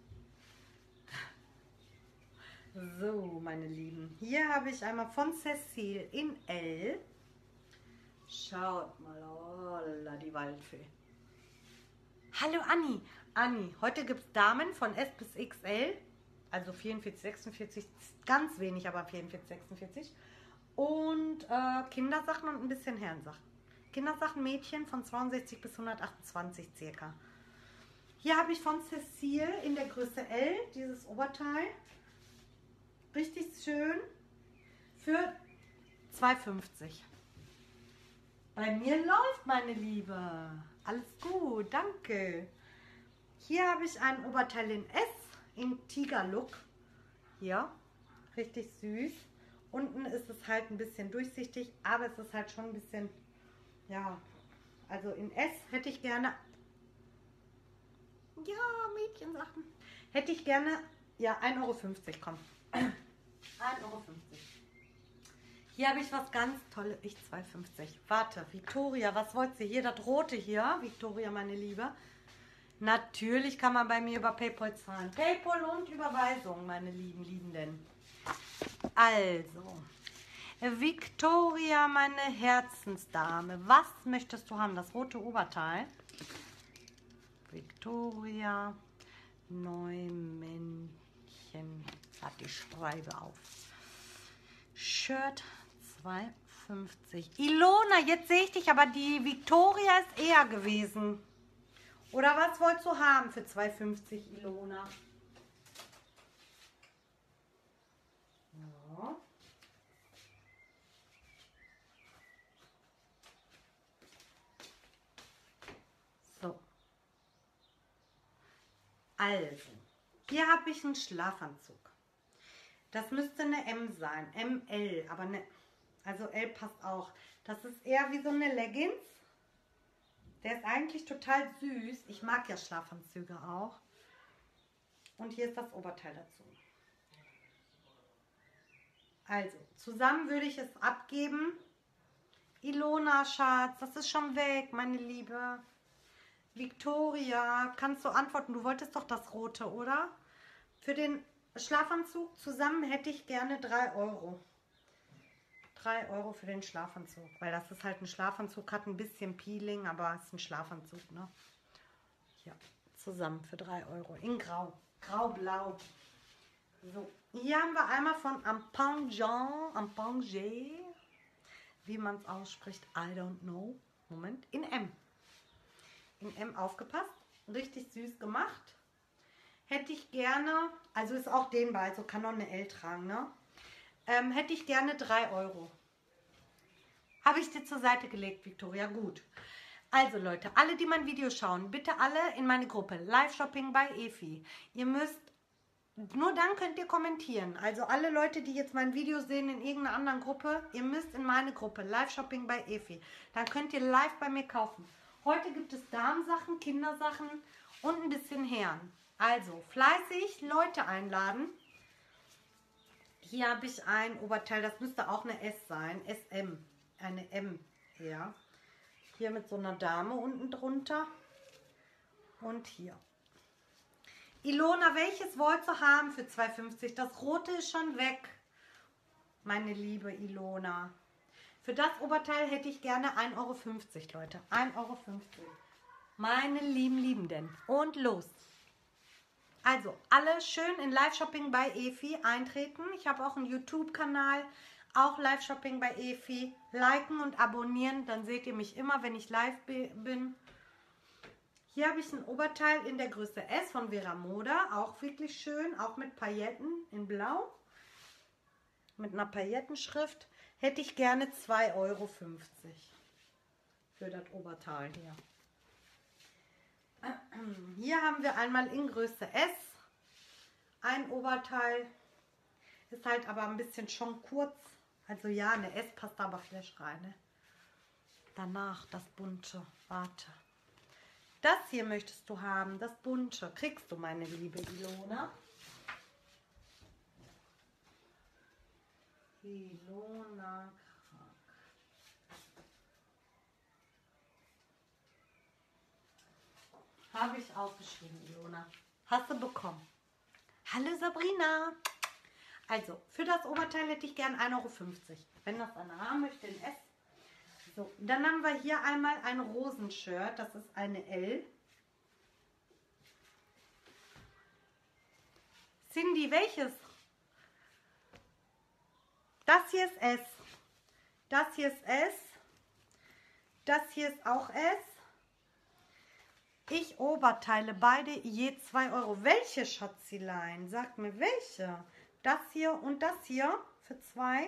[SPEAKER 1] So, meine Lieben. Hier habe ich einmal von Cecile in L. Schaut mal. Oh, die Waldfee. Hallo Anni. Anni, heute gibt es Damen von S bis XL. Also 44, 46. Ganz wenig, aber 44, 46. Und Kindersachen und ein bisschen Herrensachen. Kindersachen Mädchen von 62 bis 128 circa. Hier habe ich von Cecile in der Größe L dieses Oberteil. Richtig schön für 2,50. Bei mir läuft, meine Liebe. Alles gut, danke. Hier habe ich ein Oberteil in S, in Tiger-Look. Hier, richtig süß. Unten ist es halt ein bisschen durchsichtig, aber es ist halt schon ein bisschen, ja, also in S hätte ich gerne, ja, Mädchensachen, hätte ich gerne, ja, 1,50 Euro, komm. 1,50 Euro. Hier habe ich was ganz Tolles, ich 2,50. Warte, Victoria, was wollt ihr hier? Das rote hier, Victoria, meine Liebe. Natürlich kann man bei mir über PayPal zahlen. PayPal und Überweisung, meine lieben Liebenden. Also, Victoria, meine Herzensdame, was möchtest du haben? Das rote Oberteil. Victoria, Neumännchen. Warte, ich schreibe auf. Shirt 2,50. Ilona, jetzt sehe ich dich, aber die Victoria ist eher gewesen. Oder was wolltest du haben für 2,50, Ilona? Ja. So. Also, hier habe ich einen Schlafanzug. Das müsste eine M sein, ML, aber ne, also L passt auch. Das ist eher wie so eine Leggings. Der ist eigentlich total süß. Ich mag ja Schlafanzüge auch. Und hier ist das Oberteil dazu. Also, zusammen würde ich es abgeben. Ilona, Schatz, das ist schon weg, meine Liebe. Victoria, kannst du antworten? Du wolltest doch das Rote, oder? Für den Schlafanzug zusammen hätte ich gerne 3 Euro. 3 Euro für den Schlafanzug, weil das ist halt ein Schlafanzug, hat ein bisschen Peeling, aber es ist ein Schlafanzug, ne? Ja, zusammen für 3 Euro in Grau, Grau-Blau. So, hier haben wir einmal von Ampangé, wie man es ausspricht, I don't know. Moment, in M. In M aufgepasst, richtig süß gemacht. Hätte ich gerne, also ist auch dehnbar, also kann noch eine L tragen, ne? Hätte ich gerne 3 Euro. Habe ich dir zur Seite gelegt, Victoria. Gut. Also Leute, alle, die mein Video schauen, bitte alle in meine Gruppe Live-Shopping bei Efi. Ihr müsst, nur dann könnt ihr kommentieren. Also alle Leute, die jetzt mein Video sehen in irgendeiner anderen Gruppe, ihr müsst in meine Gruppe Live-Shopping bei Efi. Dann könnt ihr live bei mir kaufen. Heute gibt es Damensachen, Kindersachen und ein bisschen Herren. Also fleißig Leute einladen. Hier habe ich ein Oberteil, das müsste auch eine S sein, SM, eine M, ja. Hier mit so einer Dame unten drunter und hier. Ilona, welches wolltest du haben für 2,50? Das rote ist schon weg, meine liebe Ilona. Für das Oberteil hätte ich gerne 1,50 Euro, Leute, 1,50 Euro. Meine lieben Liebenden. Und los. Also, alle schön in Live-Shopping bei Efi eintreten. Ich habe auch einen YouTube-Kanal, auch Live-Shopping bei Efi. Liken und abonnieren, dann seht ihr mich immer, wenn ich live bin. Hier habe ich ein Oberteil in der Größe S von Vera Moda. Auch wirklich schön, auch mit Pailletten in Blau. Mit einer Paillettenschrift. Hätte ich gerne 2,50 Euro für das Oberteil hier. Hier haben wir einmal in Größe S ein Oberteil, ist halt aber ein bisschen schon kurz, also ja, eine S passt aber vielleicht rein. Ne? Danach das bunte, warte. Das hier möchtest du haben, das bunte, kriegst du, meine liebe Ilona. Ilona habe ich aufgeschrieben, Ilona. Hast du bekommen. Hallo Sabrina. Also, für das Oberteil hätte ich gern 1,50 Euro. Wenn das einer haben möchte, in S. So, dann haben wir hier einmal ein Rosenshirt. Das ist eine L. Cindy, welches? Das hier ist S. Das hier ist S. Das hier ist auch S. Ich Oberteile, beide je 2 Euro. Welche, Schatzilein? Sag mir, welche? Das hier und das hier für 2?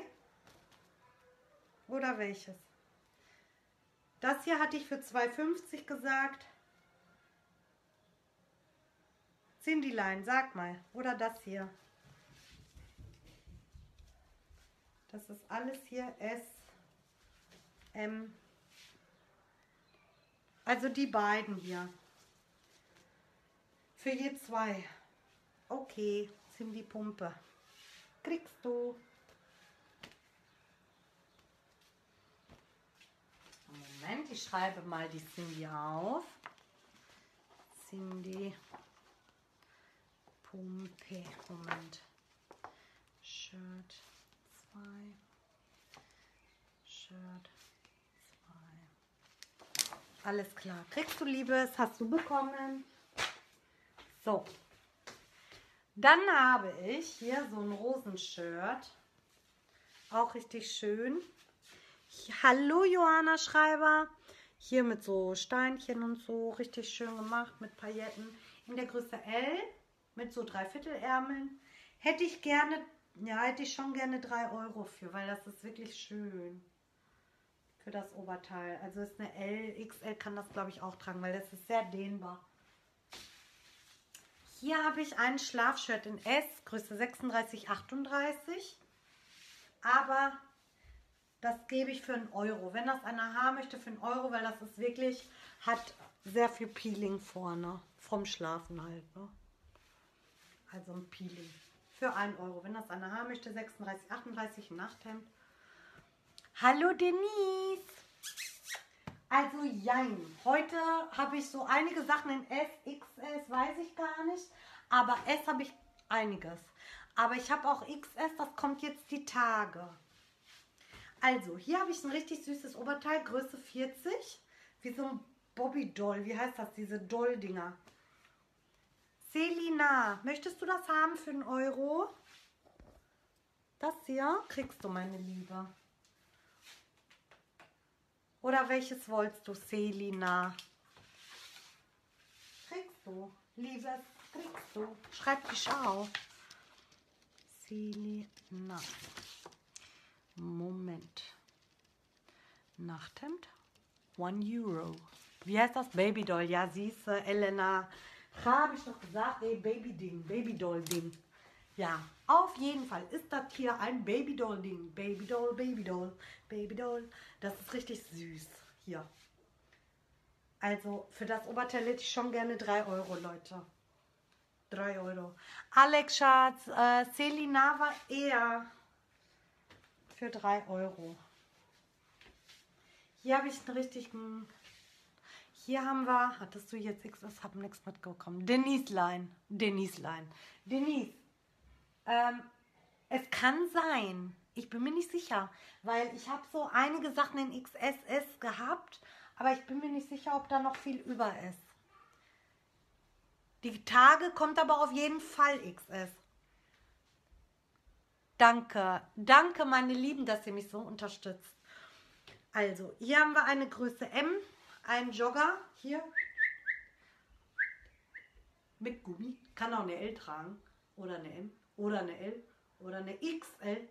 [SPEAKER 1] Oder welches? Das hier hatte ich für 2,50 gesagt. Cindylein, sag mal. Oder das hier? Das ist alles hier S, M. Also die beiden hier. Für je 2. Okay, Cindy Pumpe. Kriegst du. Moment, ich schreibe mal die Cindy auf. Cindy Pumpe. Moment. Shirt 2. Shirt 2. Alles klar. Kriegst du, Liebes? Hast du bekommen? So. Dann habe ich hier so ein Rosenshirt. Auch richtig schön. Hallo Johanna Schreiber. Hier mit so Steinchen und so. Richtig schön gemacht mit Pailletten. In der Größe L. Mit so Dreiviertelärmeln. Hätte ich gerne, ja, hätte ich schon gerne 3 Euro für, weil das ist wirklich schön. Für das Oberteil. Also ist eine L, XL kann das glaube ich auch tragen, weil das ist sehr dehnbar. Hier habe ich ein Schlafshirt in S, Größe 36, 38. Aber das gebe ich für 1 Euro. Wenn das einer haben möchte, für 1 Euro, weil das ist wirklich, hat sehr viel Peeling vorne. Vom Schlafen halt, ne? Also ein Peeling. für 1 Euro. Wenn das einer haben möchte, 36, 38, ein Nachthemd. Hallo Denise! Also jein, heute habe ich so einige Sachen in S, XS, weiß ich gar nicht. Aber S habe ich einiges. Aber ich habe auch XS, das kommt jetzt die Tage. Also, hier habe ich ein richtig süßes Oberteil, Größe 40. Wie so ein Bobby-Doll. Wie heißt das, diese Doll-Dinger? Selina, möchtest du das haben für 1 Euro? Das hier kriegst du, meine Liebe. Oder welches wolltest du, Selina? Kriegst du, Liebes, kriegst du. Schreib dich auf. Selina. Moment. Nachthemd. 1 Euro. Wie heißt das? Babydoll. Ja, siehst du, Elena. Habe ich doch gesagt, ey, Baby-Ding, Babydoll-Ding. Ja, auf jeden Fall ist das hier ein Babydoll-Ding. Babydoll, Babydoll, Babydoll. Das ist richtig süß. Hier. Also, für das Oberteil hätte ich schon gerne 3 Euro, Leute. 3 Euro. Alex, Schatz, Selina war eher für 3 Euro. Hier habe ich einen richtigen... Hier haben wir, hattest du jetzt XS, habe nichts mitbekommen. Denise-Line. Denise-Line. Denise, es kann sein, ich bin mir nicht sicher, weil ich habe so einige Sachen in XSS gehabt, aber ich bin mir nicht sicher, ob da noch viel über ist. Die Tage kommt aber auf jeden Fall XS. Danke, danke meine Lieben, dass ihr mich so unterstützt. Also, hier haben wir eine Größe M, einen Jogger, hier, mit Gummi, kann auch eine L tragen, oder eine M, oder eine L, oder eine XL.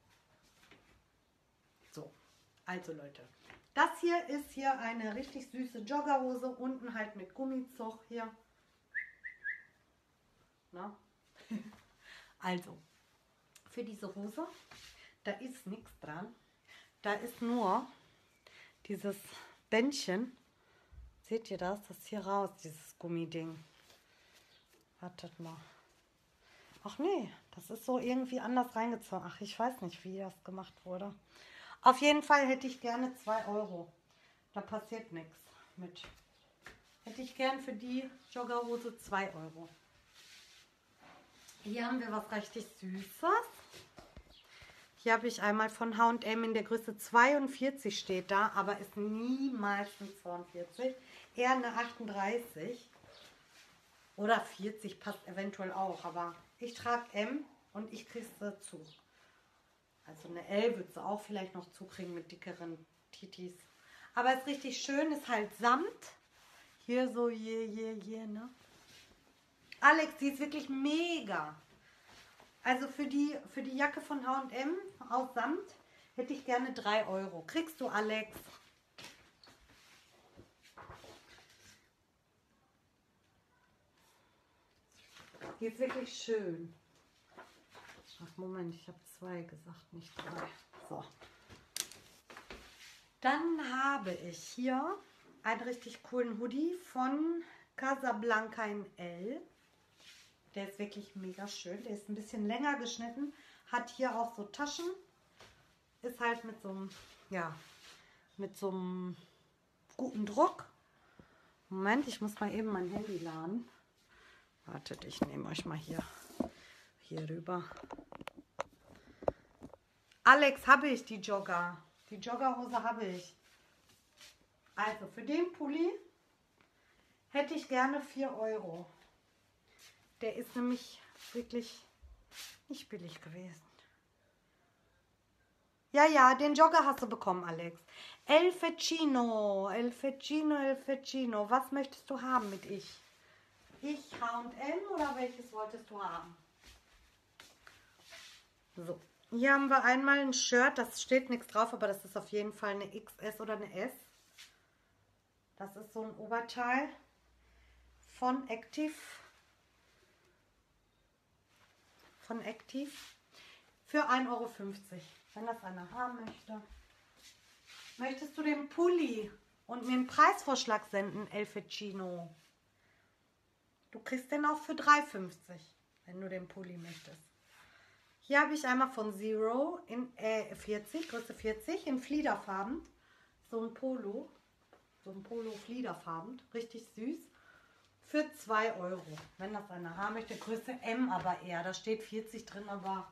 [SPEAKER 1] So, also Leute, das hier ist hier eine richtig süße Joggerhose, unten halt mit Gummizug hier. Na? Also, für diese Hose, da ist nichts dran. Da ist nur dieses Bändchen. Seht ihr das? Das ist hier raus, dieses Gummiding. Wartet mal. Ach nee, das ist so irgendwie anders reingezogen. Ach, ich weiß nicht, wie das gemacht wurde. Auf jeden Fall hätte ich gerne 2 Euro. Da passiert nichts mit. Hätte ich gern für die Joggerhose 2 Euro. Hier haben wir was richtig Süßes. Hier habe ich einmal von H&M in der Größe 42 steht da, aber ist niemals ein 42. Eher eine 38. Oder 40 passt eventuell auch, aber ich trage M und ich kriege es dazu. Also eine L würdest du auch vielleicht noch zukriegen mit dickeren Titis. Aber ist richtig schön, ist halt Samt. Hier so, hier, ne? Alex, die ist wirklich mega. Also für die Jacke von H&M aus Samt hätte ich gerne 3 Euro. Kriegst du, Alex? Die ist wirklich schön. Ach, Moment, ich habe 2 gesagt, nicht 3. So. Dann habe ich hier einen richtig coolen Hoodie von Casablanca in L. Der ist wirklich mega schön. Der ist ein bisschen länger geschnitten. Hat hier auch so Taschen. Ist halt mit so einem, ja, mit so einem guten Druck. Moment, ich muss mal eben mein Handy laden. Wartet, ich nehme euch mal hier rüber. Alex, habe ich die Jogger. Die Joggerhose habe ich. Also für den Pulli hätte ich gerne 4 Euro. Der ist nämlich wirklich nicht billig gewesen. Ja, den Jogger hast du bekommen, Alex. El Fecino. Was möchtest du haben mit ich? Ich, H&M oder welches wolltest du haben? So, hier haben wir einmal ein Shirt, das steht nichts drauf, aber das ist auf jeden Fall eine XS oder eine S. Das ist so ein Oberteil von Active. Für 1,50 Euro, wenn das einer haben möchte. Möchtest du den Pulli und mir einen Preisvorschlag senden, El Fecino? Du kriegst den auch für 3,50, wenn du den Pulli möchtest. Hier habe ich einmal von Zero in 40, Größe 40, in Fliederfarben. So ein Polo Fliederfarben, richtig süß. Für 2 Euro. Wenn das einer haben möchte, Größe M aber eher. Da steht 40 drin, aber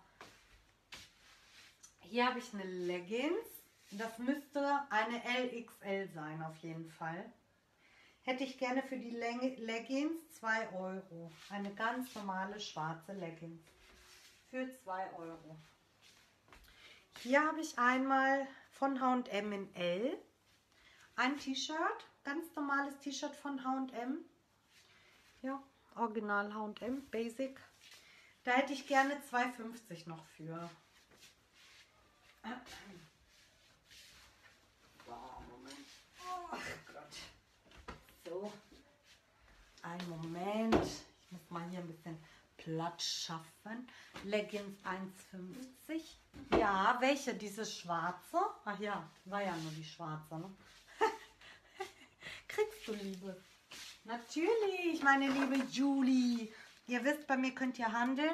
[SPEAKER 1] hier habe ich eine Leggings. Das müsste eine LXL sein auf jeden Fall. Hätte ich gerne für die Leggings 2 Euro. Eine ganz normale schwarze Leggings. Für 2 Euro. Hier habe ich einmal von H&M in L. Ein T-Shirt. Ganz normales T-Shirt von H&M. Ja, original H&M, Basic. Da hätte ich gerne 2,50 noch für. Oh, Moment. Oh Gott. So. Ein Moment. Ich muss mal hier ein bisschen Platz schaffen. Leggings 1,50. Ja, welche? Diese schwarze? Ach ja, war ja nur die schwarze, ne? Kriegst du, Liebe? Natürlich, meine liebe Julie. Ihr wisst, bei mir könnt ihr handeln.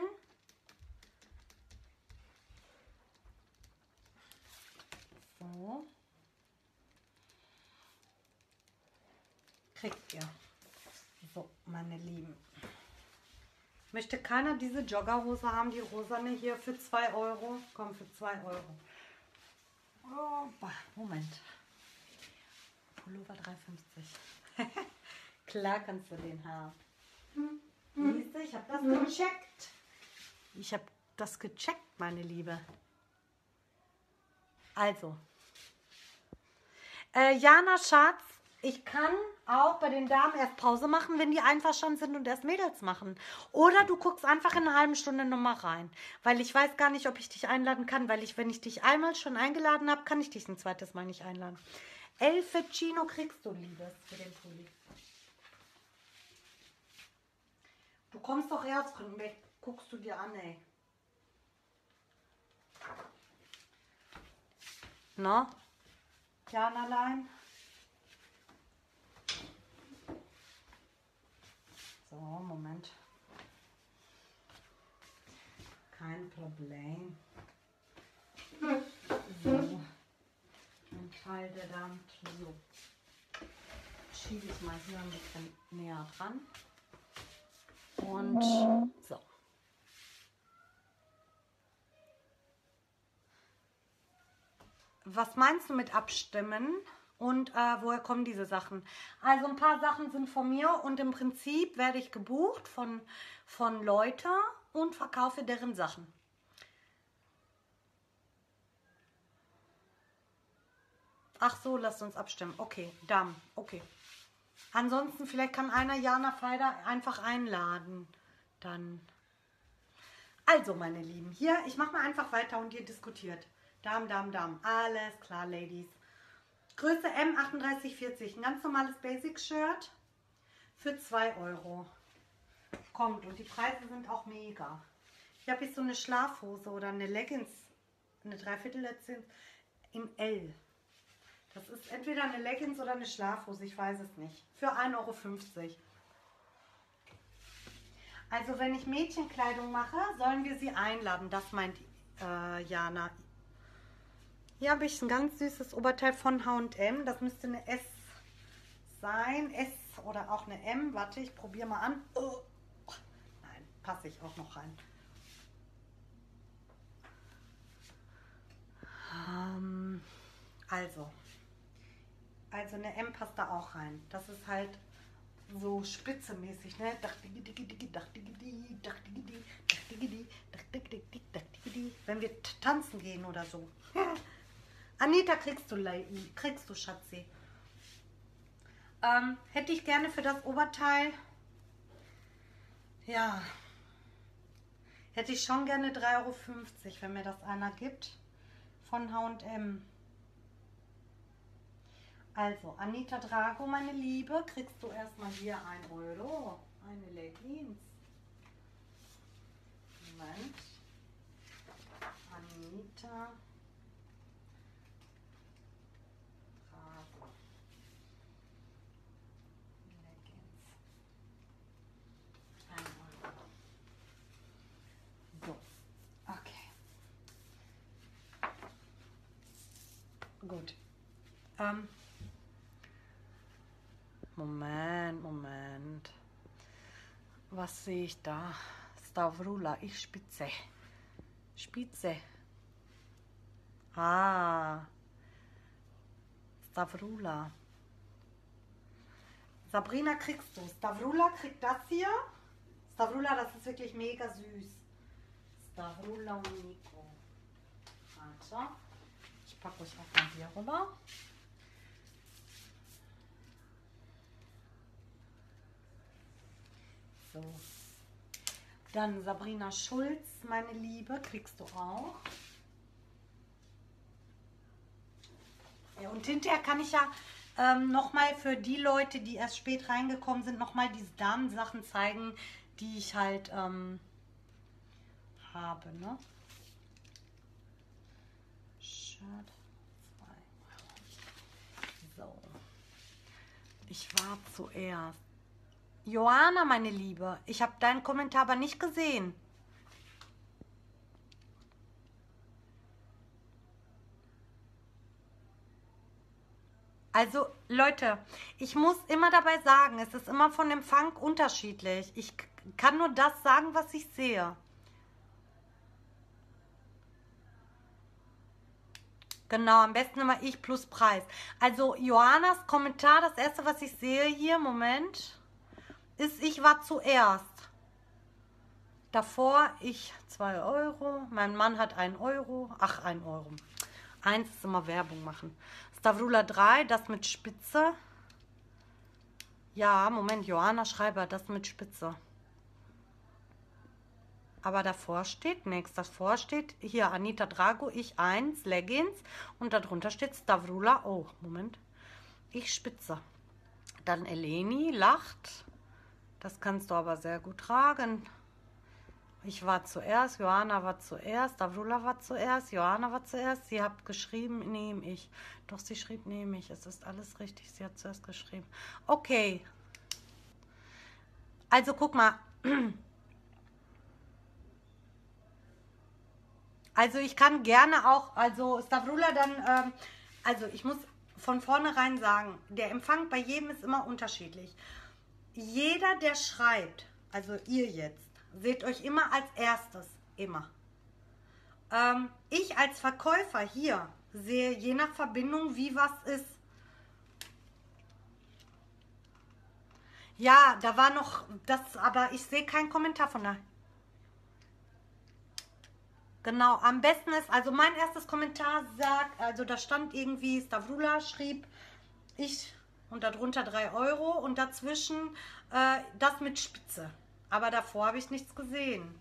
[SPEAKER 1] So. Kriegt ihr. So, meine Lieben. Möchte keiner diese Joggerhose haben, die rosane hier für 2 Euro? Komm, für 2 Euro. Oh, Moment. Pullover 3,50. Klar kannst du den haben. Siehst du, ich habe das gecheckt. Ich habe das gecheckt, meine Liebe. Also. Jana, Schatz, ich kann auch bei den Damen erst Pause machen, wenn die einverstanden sind und erst Mädels machen. Oder du guckst einfach in einer halben Stunde nochmal rein. Weil ich weiß gar nicht, ob ich dich einladen kann, weil wenn ich dich einmal schon eingeladen habe, kann ich dich ein zweites Mal nicht einladen. Elfecino kriegst du, Liebes, für den Pulli. Du kommst doch eher aus Grünbeck. Guckst du dir an, ey. Na? Janalein? So, Moment. Kein Problem. So. Ein Teil der Damen. So. Schiebe ich mal hier ein bisschen näher dran. Und so. Was meinst du mit abstimmen? Und woher kommen diese Sachen? Also ein paar Sachen sind von mir und im Prinzip werde ich gebucht von Leuten und verkaufe deren Sachen. Ach so, lasst uns abstimmen. Okay, Damen, okay. Ansonsten vielleicht kann einer Jana Feider einfach einladen. Dann. Also, meine Lieben, hier, ich mache mal einfach weiter und ihr diskutiert. Damen, Damen, Damen. Alles klar, Ladies. Größe M 38,40. Ein ganz normales Basic-Shirt für 2 Euro. Kommt und die Preise sind auch mega. Hier habe ich so eine Schlafhose oder eine Leggings, eine Dreiviertel-Leggings in L. Das ist entweder eine Leggings oder eine Schlafhose, ich weiß es nicht. Für 1,50 Euro. Also wenn ich Mädchenkleidung mache, sollen wir sie einladen. Das meint Jana. Hier habe ich ein ganz süßes Oberteil von H&M. Das müsste eine S sein. S oder auch eine M. Warte, ich probiere mal an. Oh. Nein, passe ich auch noch rein. Also eine M passt da auch rein. Das ist halt so spitzemäßig, ne? Wenn wir tanzen gehen oder so. Anita, kriegst du, Schatzi. Hätte ich gerne für das Oberteil, ja, hätte ich schon gerne 3,50 Euro, wenn mir das einer gibt, von H&M. Also, Anita Drago, meine Liebe, kriegst du erstmal hier 1 Euro. Eine Leggings. Moment. Anita Drago. Leggings. 1 Euro. So, okay. gut. Moment. Was sehe ich da? Stavrula, ich spitze. Spitze. Ah. Stavrula. Sabrina kriegst du. Stavrula kriegt das hier. Stavrula, das ist wirklich mega süß. Stavrula und Nico. Warte. Ich packe euch auch mal hier rüber. So. Dann Sabrina Schulz, meine Liebe, kriegst du auch. Ja, und hinterher kann ich ja nochmal für die Leute, die erst spät reingekommen sind, nochmal diese Damensachen zeigen, die ich halt habe, ne? Shirt 2 Euro. So. Ich war zuerst. Johanna, meine Liebe, ich habe deinen Kommentar aber nicht gesehen. Also Leute, ich muss immer dabei sagen, es ist immer von Empfang unterschiedlich. Ich kann nur das sagen, was ich sehe. Genau, am besten immer ich plus Preis. Also Johannas Kommentar, das erste, was ich sehe hier, Moment, ist, ich war zuerst. Davor ich 2 Euro, mein Mann hat 1 Euro, ach 1 Euro. 1 ist immer Werbung machen. Stavrula 3, das mit Spitze. Ja, Moment, Johanna Schreiber, das mit Spitze. Aber davor steht nichts. Davor steht hier Anita Drago, ich 1, Leggings. Und darunter steht Stavrula, oh, Moment, ich Spitze. Dann Eleni lacht. Das kannst du aber sehr gut tragen. Ich war zuerst, Johanna war zuerst, Stavrula war zuerst, Johanna war zuerst. Sie hat geschrieben, nehme ich. Doch, sie schrieb, nehme ich. Es ist alles richtig, sie hat zuerst geschrieben. Okay. Also, guck mal. Also, ich kann gerne auch, also Stavrula dann, also ich muss von vornherein sagen, der Empfang bei jedem ist immer unterschiedlich. Jeder, der schreibt, also ihr jetzt, seht euch immer als erstes, immer. Ich als Verkäufer hier sehe je nach Verbindung, wie was ist. Ja, da war noch das, aber ich sehe keinen Kommentar von da. Genau, am besten ist, also mein erstes Kommentar sagt, also da stand irgendwie, Stavrula schrieb, ich und darunter 3 Euro und dazwischen das mit Spitze. Aber davor habe ich nichts gesehen.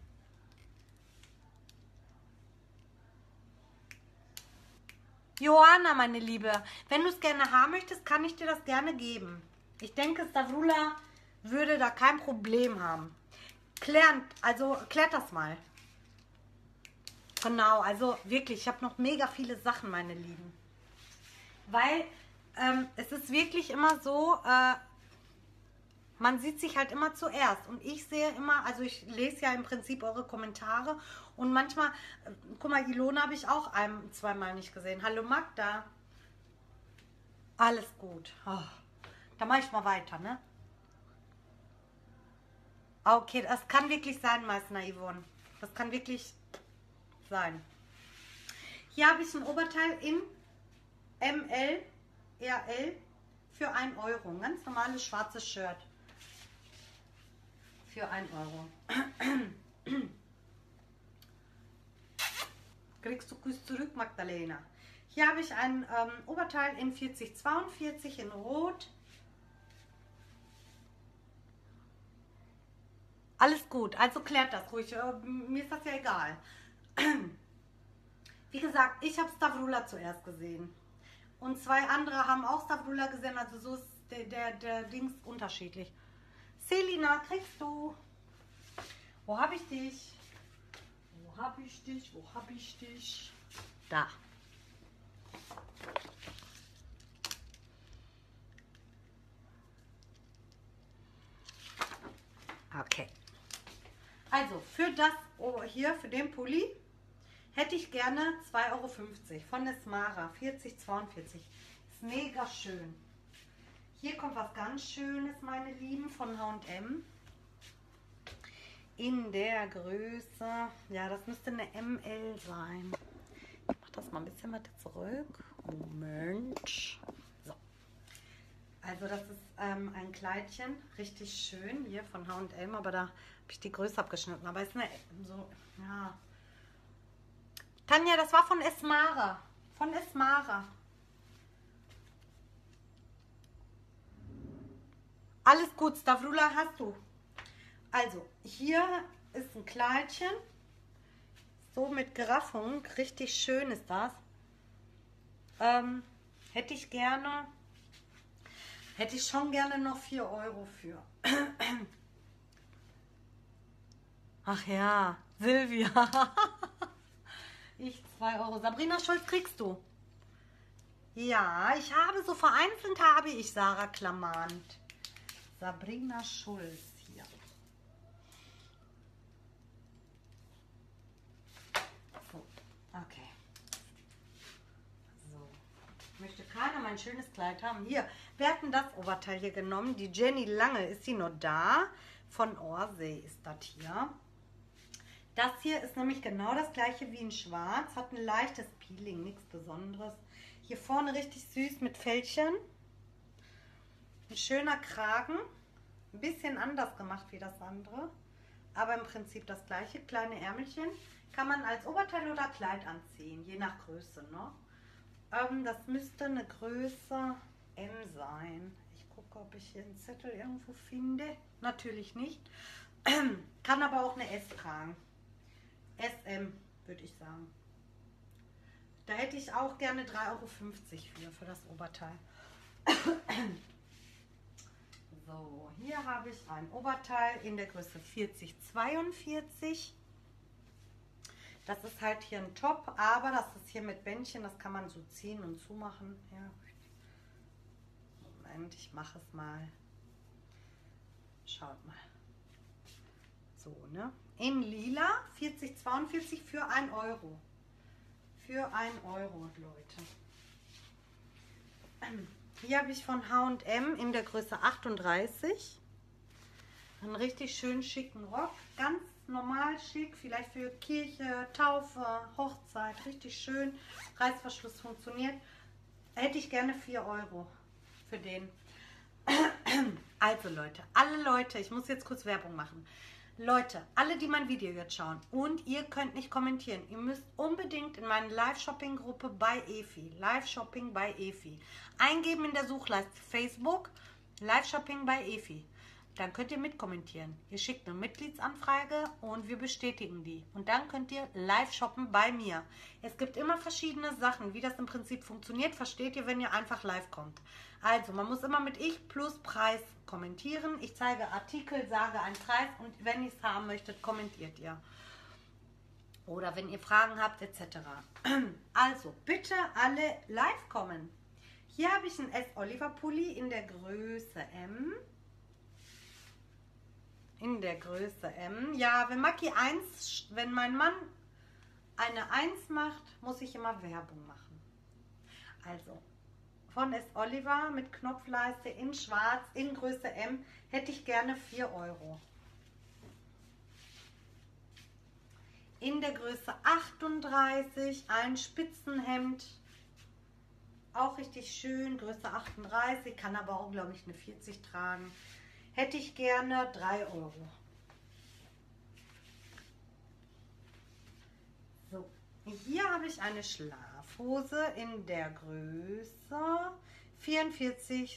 [SPEAKER 1] Johanna, meine Liebe, wenn du es gerne haben möchtest, kann ich dir das gerne geben. Ich denke, Stavrula würde da kein Problem haben. Klärt das mal. Genau, also wirklich, ich habe noch mega viele Sachen, meine Lieben. Weil es ist wirklich immer so, man sieht sich halt immer zuerst. Und ich sehe immer, also ich lese ja im Prinzip eure Kommentare. Und manchmal, guck mal, Ilona habe ich auch zweimal nicht gesehen. Hallo Magda. Alles gut. Oh, dann mache ich mal weiter, ne? Okay, das kann wirklich sein, Meißner Yvonne. Das kann wirklich sein. Hier habe ich ein Oberteil in ML, RL für 1 Euro. Ein ganz normales schwarzes Shirt. Für 1 Euro. Kriegst du Kuss zurück, Magdalena. Hier habe ich ein Oberteil in 4042 in Rot. Alles gut, also klärt das ruhig. Mir ist das ja egal. Wie gesagt, ich habe Stavrula zuerst gesehen. Und 2 andere haben auch Stavrula gesehen. Also so ist der Dings unterschiedlich. Selina, kriegst du? Wo habe ich dich? Wo habe ich dich? Wo habe ich dich? Da. Okay. Also für das hier, für den Pulli, Hätte ich gerne 2,50 € von Esmara, 40,42. Ist mega schön. Hier kommt was ganz Schönes, meine Lieben, von H&M. In der Größe, ja, das müsste eine ML sein. Ich mache das mal ein bisschen weiter zurück. Moment. So. Also das ist ein Kleidchen, richtig schön hier von H&M, aber da habe ich die Größe abgeschnitten. Aber ist eine so, ja. Tanja, das war von Esmara. Von Esmara. Alles gut, Stavlula hast du. Also, hier ist ein Kleidchen. So mit Geraffung. Richtig schön ist das. Hätte ich schon gerne noch 4 € für. Ach ja, Silvia. Ich 2 €. Sabrina Schulz kriegst du. Ja, ich habe so vereinzelt habe ich Sarah Klamant. Sabrina Schulz hier. So, okay. So. Möchte keiner mein schönes Kleid haben? Hier, wir hatten das Oberteil hier genommen. Die Jenny Lange, ist sie noch da? Von Orsay ist das hier. Das hier ist nämlich genau das gleiche wie in Schwarz. Hat ein leichtes Peeling, nichts Besonderes. Hier vorne richtig süß mit Fältchen. Ein schöner Kragen. Ein bisschen anders gemacht wie das andere. Aber im Prinzip das gleiche. Kleine Ärmelchen. Kann man als Oberteil oder Kleid anziehen, je nach Größe. Ne? Das müsste eine Größe M sein. Ich gucke, ob ich hier einen Zettel irgendwo finde. Natürlich nicht. Kann aber auch eine S tragen. SM, würde ich sagen. Da hätte ich auch gerne 3,50 € für das Oberteil. So, hier habe ich ein Oberteil in der Größe 40,42. Das ist halt hier ein Top, aber das ist hier mit Bändchen, das kann man so ziehen und zumachen. Ja. Moment, ich mache es mal. Schaut mal. So, ne? In lila, 40,42 für 1 €. Für 1 €, Leute. Hier habe ich von H&M in der Größe 38. Einen richtig schön schicken Rock. Ganz normal schick, vielleicht für Kirche, Taufe, Hochzeit. Richtig schön. Reißverschluss funktioniert. Hätte ich gerne 4 € für den. Also Leute, alle Leute, ich muss jetzt kurz Werbung machen. Leute, alle, die mein Video jetzt schauen und ihr könnt nicht kommentieren, ihr müsst unbedingt in meine Live-Shopping-Gruppe bei Efi, Live-Shopping bei Efi, eingeben in der Suchleiste Facebook, Live-Shopping bei Efi. Dann könnt ihr mitkommentieren. Ihr schickt eine Mitgliedsanfrage und wir bestätigen die. Und dann könnt ihr live shoppen bei mir. Es gibt immer verschiedene Sachen, wie das im Prinzip funktioniert, versteht ihr, wenn ihr einfach live kommt. Also, man muss immer mit Ich plus Preis kommentieren. Ich zeige Artikel, sage einen Preis und wenn ihr es haben möchtet, kommentiert ihr. Oder wenn ihr Fragen habt, etc. Also, bitte alle live kommen. Hier habe ich einen S. Oliver Pulli in der Größe M. In der Größe M. Ja, wenn mein Mann eine 1 macht, muss ich immer Werbung machen. Also, von S. Oliver mit Knopfleiste in schwarz, in Größe M, hätte ich gerne 4 €. In der Größe 38 ein Spitzenhemd. Auch richtig schön, Größe 38, kann aber auch, glaube ich, eine 40 tragen. Hätte ich gerne 3 €. So, hier habe ich eine Schlafhose in der Größe 42,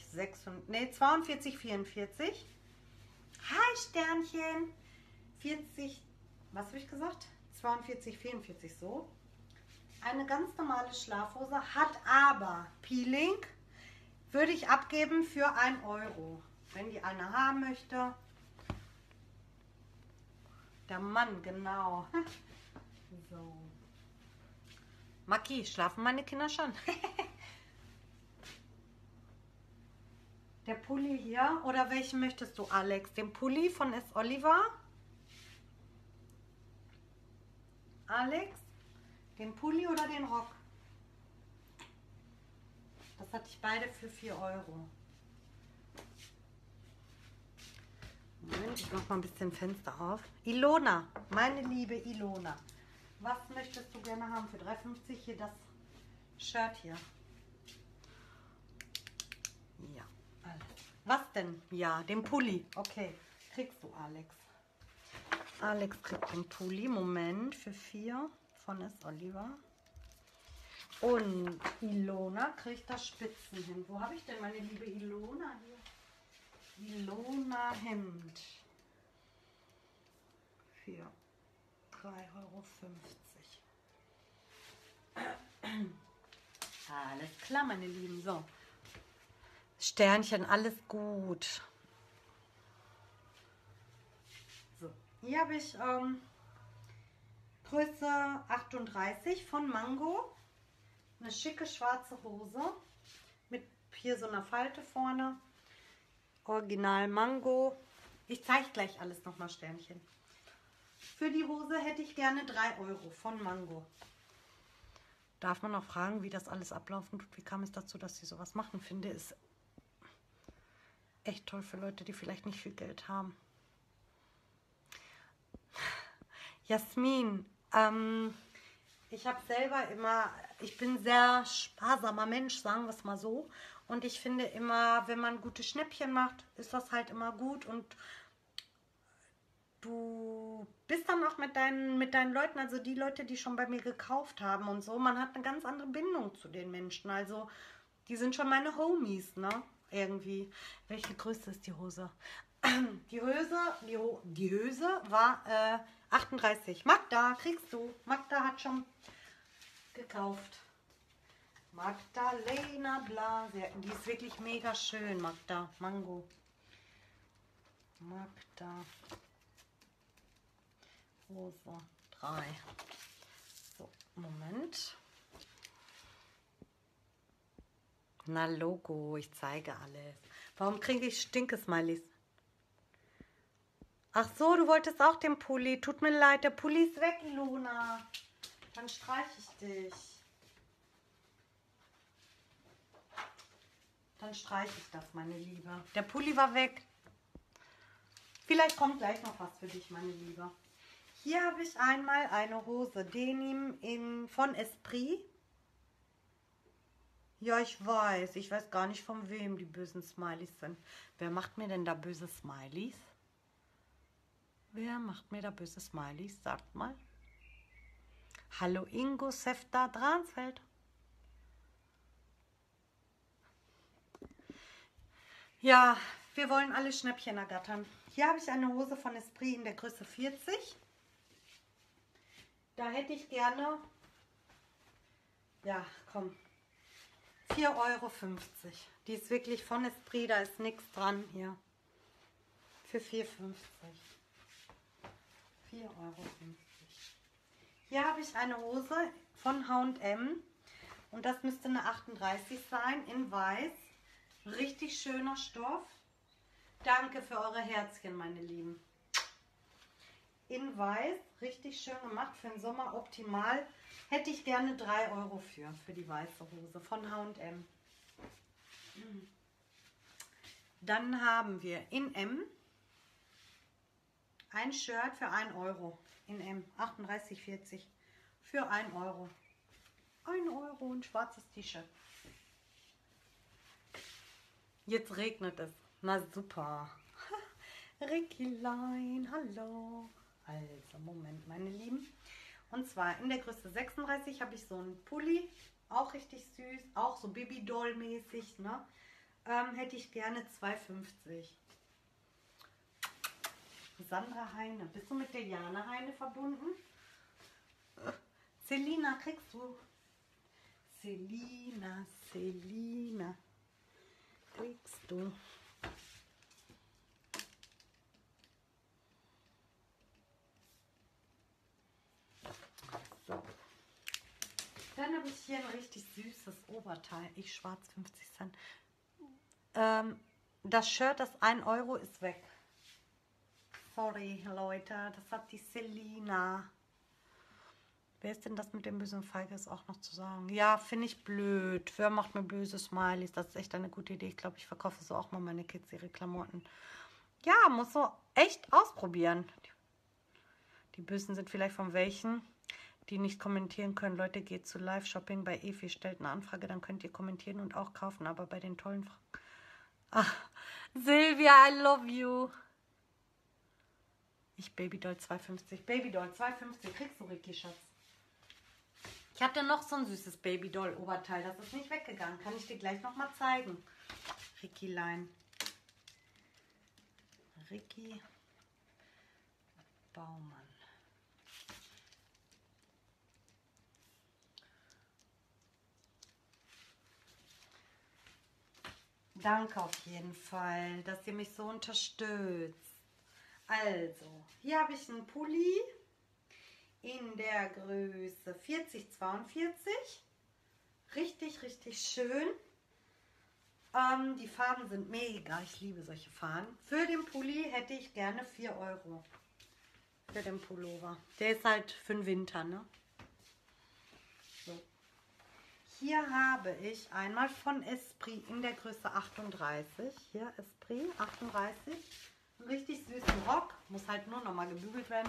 [SPEAKER 1] 44. Hi Sternchen. 40, was habe ich gesagt? 42, 44 so. Eine ganz normale Schlafhose, hat aber Peeling. Würde ich abgeben für 1 €. Wenn die eine haben möchte. Der Mann, genau. So. Maki, schlafen meine Kinder schon? Der Pulli hier. Oder welchen möchtest du, Alex? Den Pulli von S. Oliver? Alex? Den Pulli oder den Rock? Das hatte ich beide für 4 Euro. Moment, ich mache mal ein bisschen Fenster auf. Ilona, meine liebe Ilona. Was möchtest du gerne haben für 3,50? Hier das Shirt hier. Ja, alles. Was denn? Ja, den Pulli. Okay, kriegst du, Alex. Alex kriegt den Pulli. Moment, für 4 von S. Oliver. Und Ilona kriegt das Spitzen hin. Wo habe ich denn meine liebe Ilona hier? Ilona Hemd. Für 3,50 Euro. Alles klar, meine Lieben. So. Sternchen, alles gut. So, hier habe ich Größe 38 von Mango. Eine schicke schwarze Hose mit hier so einer Falte vorne. Original Mango. Ich zeige gleich alles nochmal, Sternchen. Für die Hose hätte ich gerne 3 Euro von Mango. Darf man auch fragen, wie das alles ablaufen tut? Wie kam es dazu, dass sie sowas machen? Finde ist echt toll für Leute, die vielleicht nicht viel Geld haben. Jasmin, ich habe selber immer, ich bin ein sehr sparsamer Mensch, sagen wir es mal so. Und ich finde immer, wenn man gute Schnäppchen macht, ist das halt immer gut. Und du bist dann auch mit deinen Leuten, also die Leute, die schon bei mir gekauft haben und so, man hat eine ganz andere Bindung zu den Menschen. Also die sind schon meine Homies, ne? Irgendwie. Welche Größe ist die Hose? Die Hose war 38. Magda, kriegst du. Magda hat schon gekauft. Magdalena Blase. Die ist wirklich mega schön, Magda. Mango. Magda. Hose 3. So, Moment. Na Logo, ich zeige alles. Warum kriege ich Stinke-Smileys? Ach so, du wolltest auch den Pulli. Tut mir leid, der Pulli ist weg, Ilona. Dann streiche ich dich. Dann streiche ich das, meine Liebe. Der Pulli war weg. Vielleicht kommt gleich noch was für dich, meine Liebe. Hier habe ich einmal eine Hose Denim von Esprit. Ja, ich weiß gar nicht, von wem die bösen Smileys sind. Wer macht mir denn da böse Smileys? Wer macht mir da böse Smileys? Sagt mal. Hallo Ingo Sefta Dransfeld. Ja, wir wollen alle Schnäppchen ergattern. Hier habe ich eine Hose von Esprit in der Größe 40. Da hätte ich gerne, ja, komm, 4,50 Euro. Die ist wirklich von Esprit, da ist nichts dran hier. Für 4,50 Euro. 4,50 Euro. Hier habe ich eine Hose von H&M und das müsste eine 38 sein, in weiß. Richtig schöner Stoff. Danke für eure Herzchen, meine Lieben. In weiß, richtig schön gemacht, für den Sommer optimal. Hätte ich gerne 3 Euro für die weiße Hose von H&M. Dann haben wir in M ein Shirt für 1 Euro. In M, 38,40 für 1 Euro. 1 Euro, ein schwarzes T-Shirt. Jetzt regnet es. Na super. Rickylein, hallo. Also, Moment, meine Lieben. Und zwar in der Größe 36 habe ich so einen Pulli. Auch richtig süß. Auch so Babydoll-mäßig, ne? Hätte ich gerne 2,50. Sandra Heine. Bist du mit der Jana Heine verbunden? Selina, kriegst du? Selina. Kriegst du? So. Dann habe ich hier ein richtig süßes Oberteil. Ich schwarz 50 Cent. Das Shirt, das 1 Euro, ist weg. Sorry, Leute. Das hat die Selina. Wer ist denn das mit dem bösen Feige, ist auch noch zu sagen. Ja, finde ich blöd. Wer macht mir böse Smileys? Das ist echt eine gute Idee. Ich glaube, ich verkaufe so auch mal meine Kids ihre Klamotten. Ja, muss so echt ausprobieren. Die Bösen sind vielleicht von welchen, die nicht kommentieren können. Leute, geht zu Live-Shopping bei Efi, stellt eine Anfrage, dann könnt ihr kommentieren und auch kaufen. Aber bei den tollen Fragen... Ach, Silvia, I love you. Ich Babydoll 250. Babydoll 250. Kriegst du, Ricky, Schatz? Ich hatte noch so ein süßes Babydoll-Oberteil. Das ist nicht weggegangen. Kann ich dir gleich nochmal zeigen. Ricky-Lein. Ricky Baumann. Danke auf jeden Fall, dass ihr mich so unterstützt. Also, hier habe ich einen Pulli in der Größe 40-42. Richtig, richtig schön. Die Farben sind mega. Ich liebe solche Farben. Für den Pulli hätte ich gerne 4 Euro. Für den Pullover. Der ist halt für den Winter, ne? So. Hier habe ich einmal von Esprit in der Größe 38. Hier Esprit 38. Einen richtig süßen Rock. Muss halt nur noch mal gebügelt werden.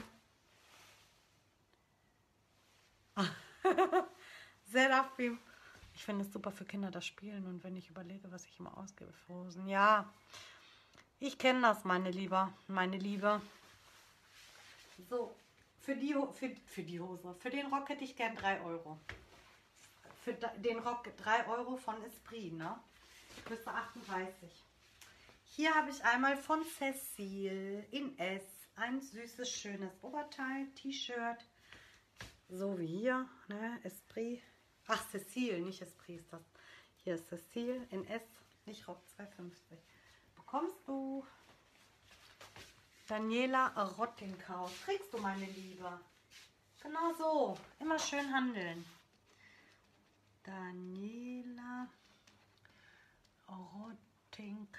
[SPEAKER 1] Seraphim. Ich finde es super für Kinder, das Spielen. Und wenn ich überlege, was ich immer ausgebe für Hosen. Ja, ich kenne das, meine Liebe. Meine Liebe. So, für die Hose. Für den Rock hätte ich gern 3 Euro. Für den Rock 3 Euro von Esprit, ne? Größe 38. Hier habe ich einmal von Cecile in S. Ein süßes, schönes Oberteil, T-Shirt. So wie hier, ne? Esprit. Ach, Cecile, nicht Esprit ist das. Hier ist Cecile in S, nicht Rock 250. Bekommst du Daniela Rottinghaus. Kriegst du, meine Liebe. Genau so. Immer schön handeln. Daniela Rottinghaus.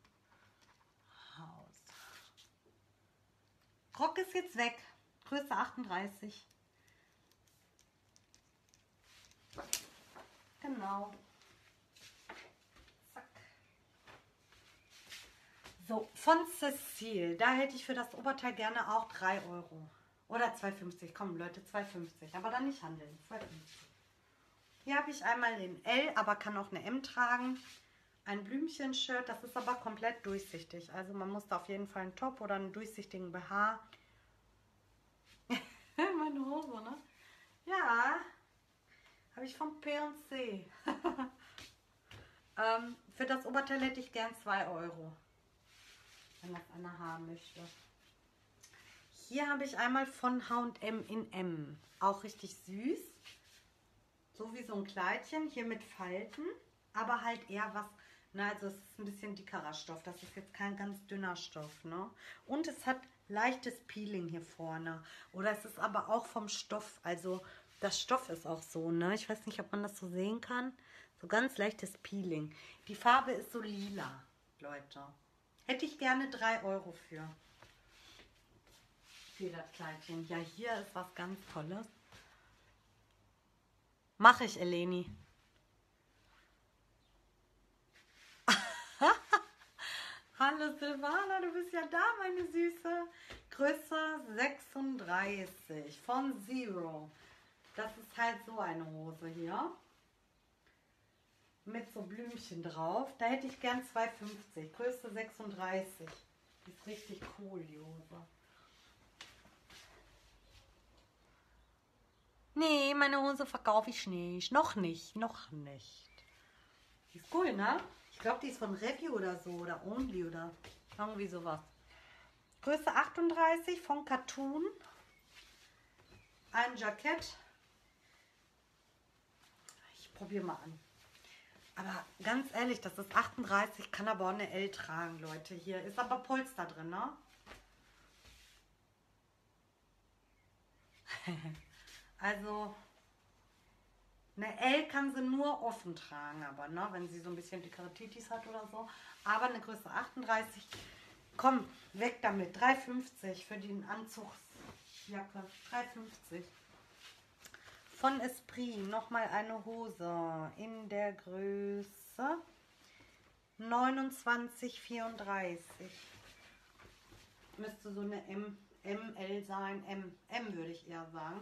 [SPEAKER 1] Rock ist jetzt weg. Größe 38. Genau. Zack. So, von Cecile. Da hätte ich für das Oberteil gerne auch 3 Euro. Oder 2,50. Komm, Leute, 2,50. Aber dann nicht handeln. 2,50. Hier habe ich einmal den L, aber kann auch eine M tragen. Ein Blümchen-Shirt. Das ist aber komplett durchsichtig. Also man muss da auf jeden Fall einen Top oder einen durchsichtigen BH. Meine Hose, ne? Ja. Habe ich vom P&C. Für das Oberteil hätte ich gern 2 Euro. Wenn das einer haben möchte. Hier habe ich einmal von H&M in M. Auch richtig süß. So wie so ein Kleidchen. Hier mit Falten. Aber halt eher was. Na, also es ist ein bisschen dickerer Stoff. Das ist jetzt kein ganz dünner Stoff. Ne? Und es hat leichtes Peeling hier vorne. Oder es ist aber auch vom Stoff. Also das Stoff ist auch so. Ne? Ich weiß nicht, ob man das so sehen kann. So ganz leichtes Peeling. Die Farbe ist so lila, Leute. Hätte ich gerne 3 Euro für das Kleidchen. Ja, hier ist was ganz Tolles. Mache ich, Eleni. Hallo Silvana, du bist ja da, meine Süße. Größe 36 von Zero. Das ist halt so eine Hose hier. Mit so Blümchen drauf. Da hätte ich gern 2,50. Größe 36. Die ist richtig cool, die Hose. Nee, meine Hose verkaufe ich nicht. Noch nicht, noch nicht. Die ist cool, ne? Ich glaube, die ist von Review oder so. Oder Only oder irgendwie sowas. Größe 38 von Cartoon. Ein Jackett. Ich probiere mal an. Aber ganz ehrlich, das ist 38, kann aber auch eine L tragen, Leute. Hier ist aber Polster drin, ne? Also, eine L kann sie nur offen tragen, aber, ne? Wenn sie so ein bisschen dickere Titis hat oder so. Aber eine Größe 38, komm, weg damit. 3,50 für den Anzugsjacke. 3,50. von Esprit nochmal eine Hose in der Größe 29,34. Müsste so eine ML sein. M würde ich eher sagen.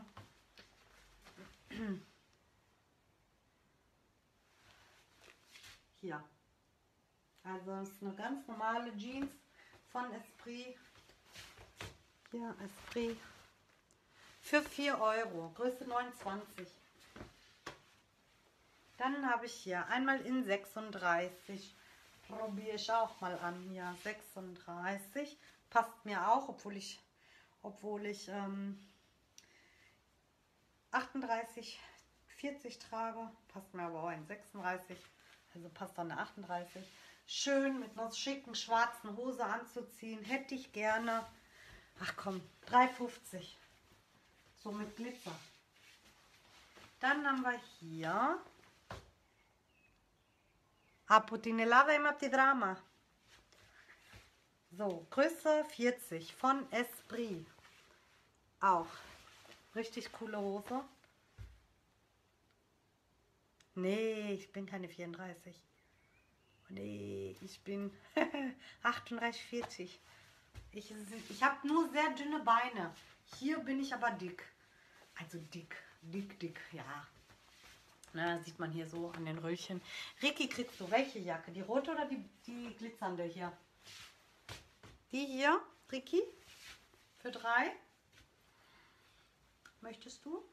[SPEAKER 1] Hier. Also das ist eine ganz normale Jeans von Esprit. Ja, Esprit. Für 4 Euro. Größe 29. Dann habe ich hier einmal in 36. Probiere ich auch mal an. Ja, 36. Passt mir auch, obwohl ich 38, 40 trage. Passt mir aber auch in 36. Also passt dann eine 38. Schön mit einer schicken schwarzen Hose anzuziehen. Hätte ich gerne. Ach komm, 3,50. So mit Glitzer. Dann haben wir hier Aputinelava im Drama. So, Größe 40 von Esprit. Auch richtig coole Hose. Nee, ich bin keine 34. Nee, ich bin 38, 40. Ich habe nur sehr dünne Beine. Hier bin ich aber dick. Also dick, ja. Na, sieht man hier so an den Röllchen. Ricky, kriegst du welche Jacke? Die rote oder die glitzernde hier? Die hier, Ricky? Für 3? Möchtest du?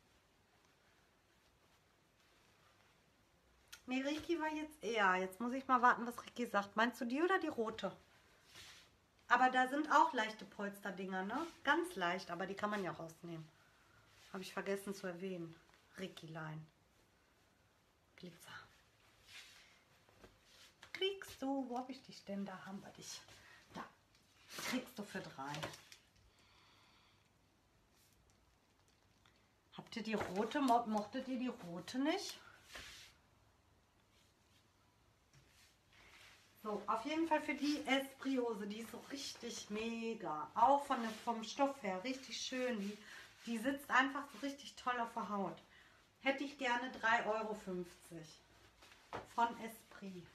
[SPEAKER 1] Nee, Ricky war jetzt eher. Jetzt muss ich mal warten, was Ricky sagt. Meinst du die oder die rote? Aber da sind auch leichte Polsterdinger, ne? Ganz leicht, aber die kann man ja auch rausnehmen. Habe ich vergessen zu erwähnen. Ricky-Line. Glitzer. Kriegst du, wo habe ich dich denn? Da haben wir dich. Da. Kriegst du für 3. Habt ihr die rote? Mochtet ihr die rote nicht? So, auf jeden Fall für die Esprit-Hose. Die ist so richtig mega. Auch vom Stoff her richtig schön. Die sitzt einfach so richtig toll auf der Haut. Hätte ich gerne 3,50 Euro von Esprit.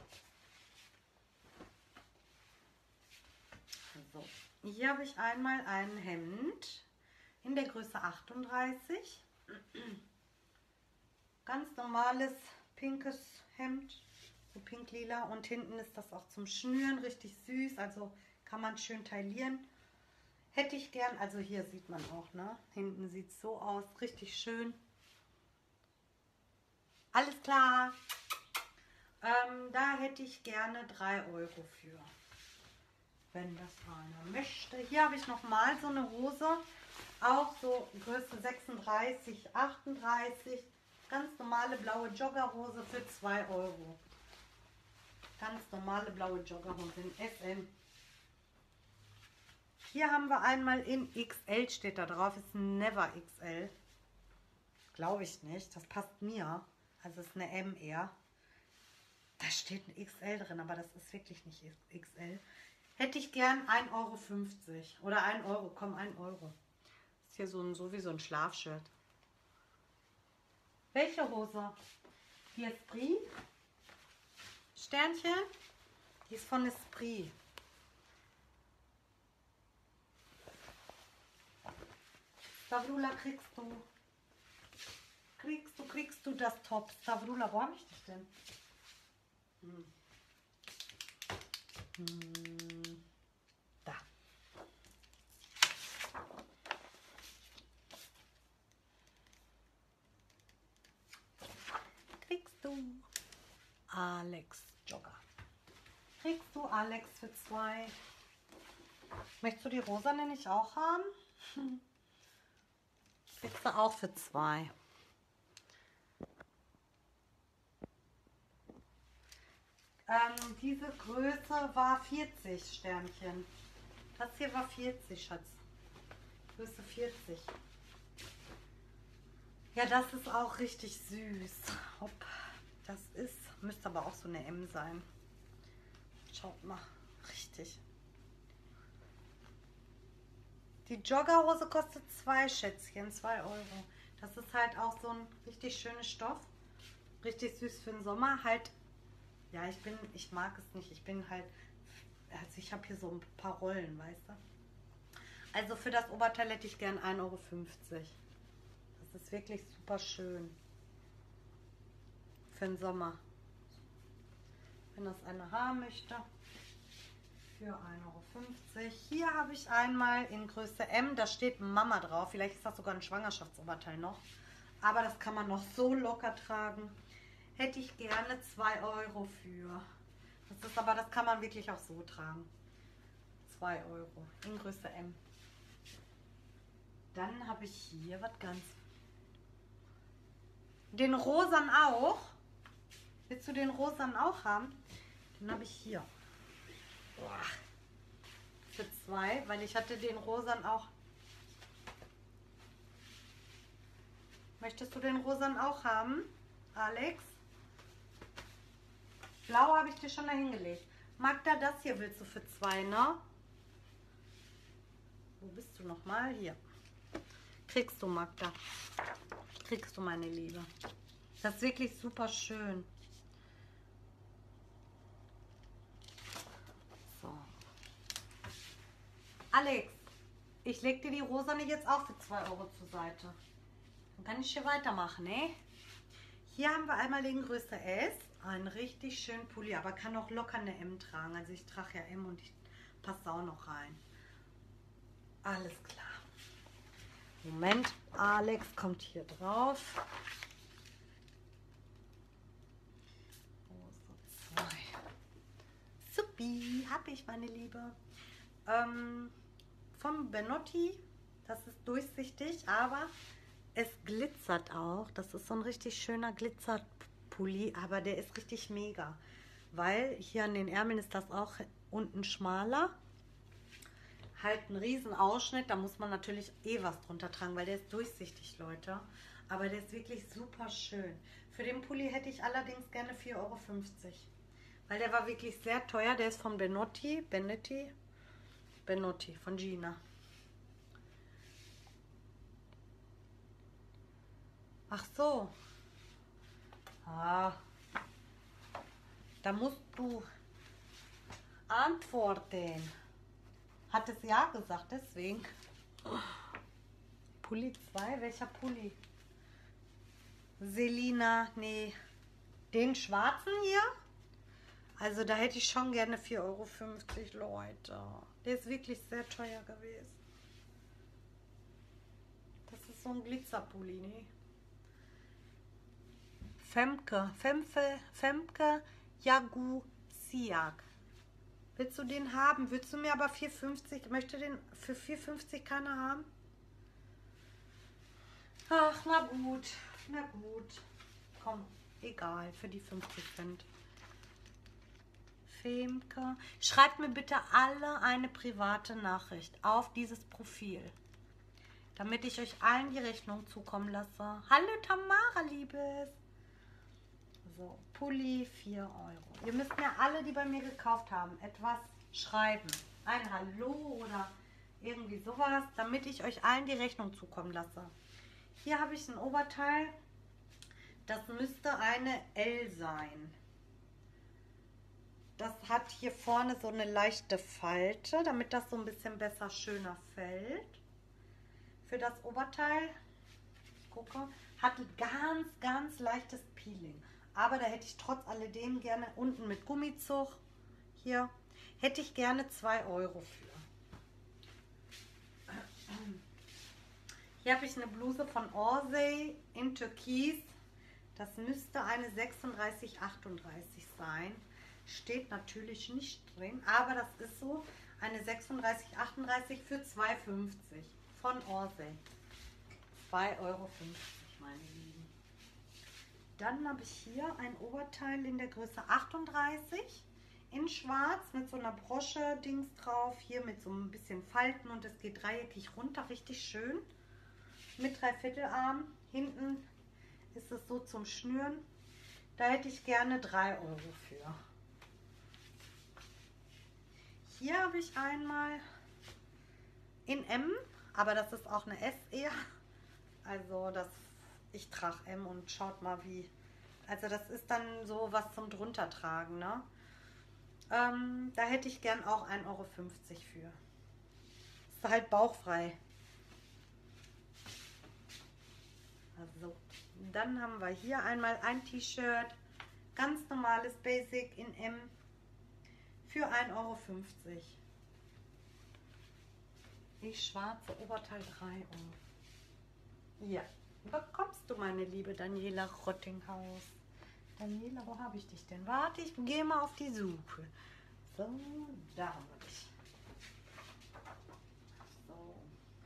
[SPEAKER 1] So, hier habe ich einmal ein Hemd in der Größe 38. Ganz normales pinkes Hemd, so pink-lila. Und hinten ist das auch zum Schnüren richtig süß, also kann man schön taillieren. Hätte ich gern, also hier sieht man auch, ne? Hinten sieht es so aus, richtig schön. Alles klar. Da hätte ich gerne 3 Euro für, wenn das einer möchte. Hier habe ich nochmal so eine Hose, auch so Größe 36, 38. Ganz normale blaue Joggerhose für 2 Euro. Ganz normale blaue Joggerhose in SM. Hier haben wir einmal in XL, steht da drauf, ist Never XL. Glaube ich nicht, das passt mir. Also ist eine M eher. Da steht ein XL drin, aber das ist wirklich nicht XL. Hätte ich gern 1,50 Euro. Oder 1 Euro, komm, 1 Euro. Ist hier so wie so ein Schlafshirt. Welche Hose? Die Esprit. Sternchen. Die ist von Esprit. Stavrula, kriegst du das Top. Stavrula, wo habe ich dich denn? Da. Kriegst du Alex Jogger. Kriegst du Alex für 2. Möchtest du die rosane nicht auch haben? Kriegst du auch für 2. Diese Größe war 40, Sternchen. Das hier war 40, Schatz. Größe 40. Ja, das ist auch richtig süß. Hopp, das ist, müsste aber auch so eine M sein. Schaut mal, richtig. Die Joggerhose kostet 2, Schätzchen, 2 Euro. Das ist halt auch so ein richtig schönes Stoff. Richtig süß für den Sommer. Halt, ja, ich mag es nicht. Ich bin halt, also ich habe hier so ein paar Rollen, weißt du. Also für das Oberteil hätte ich gern 1,50 €. Das ist wirklich super schön. Für den Sommer. Wenn das einer haben möchte. Für 1,50 €. Hier habe ich einmal in Größe M, da steht Mama drauf. Vielleicht ist das sogar ein Schwangerschaftsoberteil noch. Aber das kann man noch so locker tragen. Hätte ich gerne 2 € für. Das ist aber, das kann man wirklich auch so tragen. 2 € in Größe M. Dann habe ich hier was ganz. Den rosan auch. Willst du den rosan auch haben? Den habe ich hier. Boah. Für 2, weil ich hatte den rosan auch. Möchtest du den rosan auch haben, Alex? Blau habe ich dir schon dahin gelegt. Magda, das hier willst du für 2, ne? Wo bist du nochmal? Hier. Kriegst du, Magda. Kriegst du, meine Liebe. Das ist wirklich super schön. So. Alex, ich leg dir die rosane jetzt auch für 2 € zur Seite. Dann kann ich hier weitermachen, ne? Hier haben wir einmal den Größe S. Einen richtig schönen Pulli, aber kann auch locker eine M tragen. Also ich trage ja M und ich passe auch noch rein. Alles klar. Moment, Alex kommt hier drauf. So, 2. Supi, habe ich, meine Liebe. Vom Benotti. Das ist durchsichtig, aber es glitzert auch. Das ist so ein richtig schöner Glitzerpulli, aber der ist richtig mega. Weil hier an den Ärmeln ist das auch unten schmaler. Halt ein riesen Ausschnitt, da muss man natürlich eh was drunter tragen, weil der ist durchsichtig, Leute. Aber der ist wirklich super schön. Für den Pulli hätte ich allerdings gerne 4,50 €. Weil der war wirklich sehr teuer. Der ist von Benotti von Gina. Ach so. Ah. Da musst du antworten. Hat es ja gesagt, deswegen. Pulli 2, welcher Pulli? Selina, nee. Den schwarzen hier? Also da hätte ich schon gerne 4,50 €, Leute. Der ist wirklich sehr teuer gewesen. Das ist so ein Glitzerpulli, ne? Femke Jagu Siak. Willst du den haben? Willst du mir aber 4,50? Möchte den für 4,50 keiner haben? Ach, na gut. Na gut. Komm, egal, für die 50 Cent. Femke. Schreibt mir bitte alle eine private Nachricht auf dieses Profil, damit ich euch allen die Rechnung zukommen lasse. Hallo Tamara, Liebes. So, Pulli 4 €. Ihr müsst mir alle, die bei mir gekauft haben, etwas schreiben. Ein Hallo oder irgendwie sowas, damit ich euch allen die Rechnung zukommen lasse. Hier habe ich ein Oberteil. Das müsste eine L sein. Das hat hier vorne so eine leichte Falte, damit das so ein bisschen besser, schöner fällt. Für das Oberteil, ich gucke, hat ganz, ganz leichtes Peeling. Aber da hätte ich trotz alledem gerne unten mit Gummizug, hier, hätte ich gerne 2 € für. Hier habe ich eine Bluse von Orsay in Türkis. Das müsste eine 36,38 sein. Steht natürlich nicht drin, aber das ist so. Eine 36,38 für 2,50 von Orsay. 2,50 €, meine Lieben. Dann habe ich hier ein Oberteil in der Größe 38 in schwarz mit so einer Brosche-Dings drauf. Hier mit so ein bisschen Falten und es geht dreieckig runter, richtig schön. Mit Dreiviertelarm. Hinten ist es so zum Schnüren. Da hätte ich gerne 3 € für. Hier habe ich einmal in M, aber das ist auch eine S eher. Also das ich trage M und schaut mal wie. Also das ist dann so was zum drunter tragen, ne? Da hätte ich gern auch 1,50 € für. Ist halt bauchfrei. Also, dann haben wir hier einmal ein T-Shirt, ganz normales Basic in M für 1,50 €. Ich schwarze Oberteil 3 €. Ja, bekommst du, meine liebe Daniela Rottinghaus. Daniela, wo habe ich dich denn? Warte, ich gehe mal auf die Suche. So, da haben wir dich. So.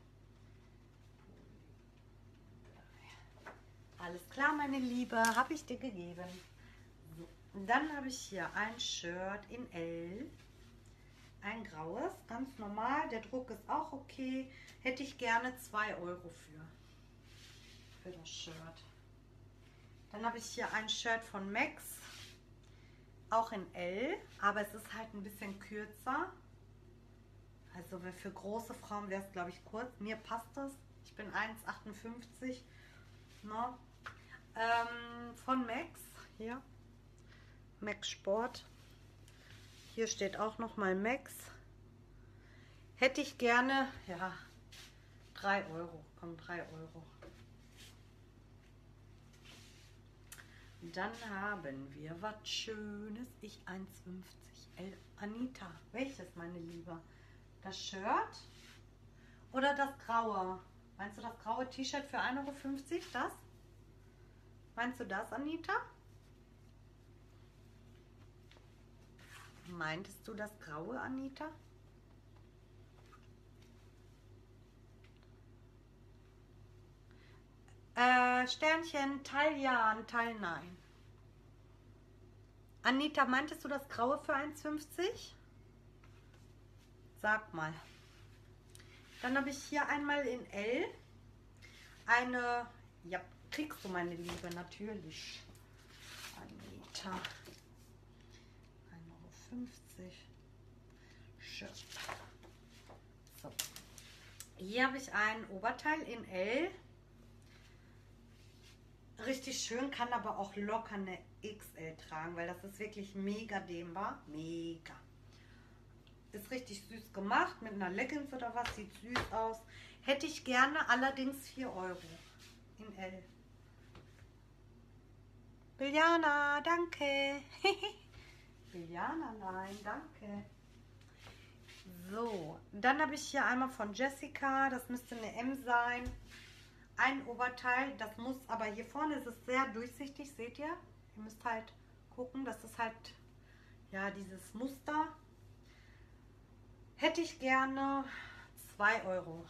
[SPEAKER 1] Alles klar, meine Liebe, habe ich dir gegeben. So, dann habe ich hier ein Shirt in L. Ein graues, ganz normal. Der Druck ist auch okay. Hätte ich gerne 2 € für das Shirt. Dann habe ich hier ein Shirt von Max. Auch in L, aber es ist halt ein bisschen kürzer. Also für große Frauen wäre es, glaube ich, kurz. Mir passt das. Ich bin 1,58. Ne? Von Max. Hier. Max Sport. Hier steht auch noch mal Max. Hätte ich gerne, ja, 3 €. Komm, 3 €. Dann haben wir was Schönes. Ich 1,50 L. Anita, welches, meine Liebe? Das Shirt oder das graue? Meinst du das graue T-Shirt für 1,50 €? Das? Meinst du das, Anita? Meintest du das graue, Anita? Sternchen, Teil ja, Teil nein. Anita, meintest du das graue für 1,50? Sag mal. Dann habe ich hier einmal in L eine, ja, kriegst du, meine Liebe, natürlich. Anita. 1,50 €. Shirt. So. Hier habe ich ein Oberteil in L. Richtig schön, kann aber auch locker eine XL tragen, weil das ist wirklich mega dehnbar. Mega. Ist richtig süß gemacht mit einer Leggings oder was. Sieht süß aus. Hätte ich gerne, allerdings 4 € in L. Biljana, danke. Biljana, nein, danke. So, dann habe ich hier einmal von Jessica. Das müsste eine M sein. Ein Oberteil, das muss, aber hier vorne ist es sehr durchsichtig, seht ihr? Ihr müsst halt gucken, das ist halt, ja, dieses Muster. Hätte ich gerne 2 €.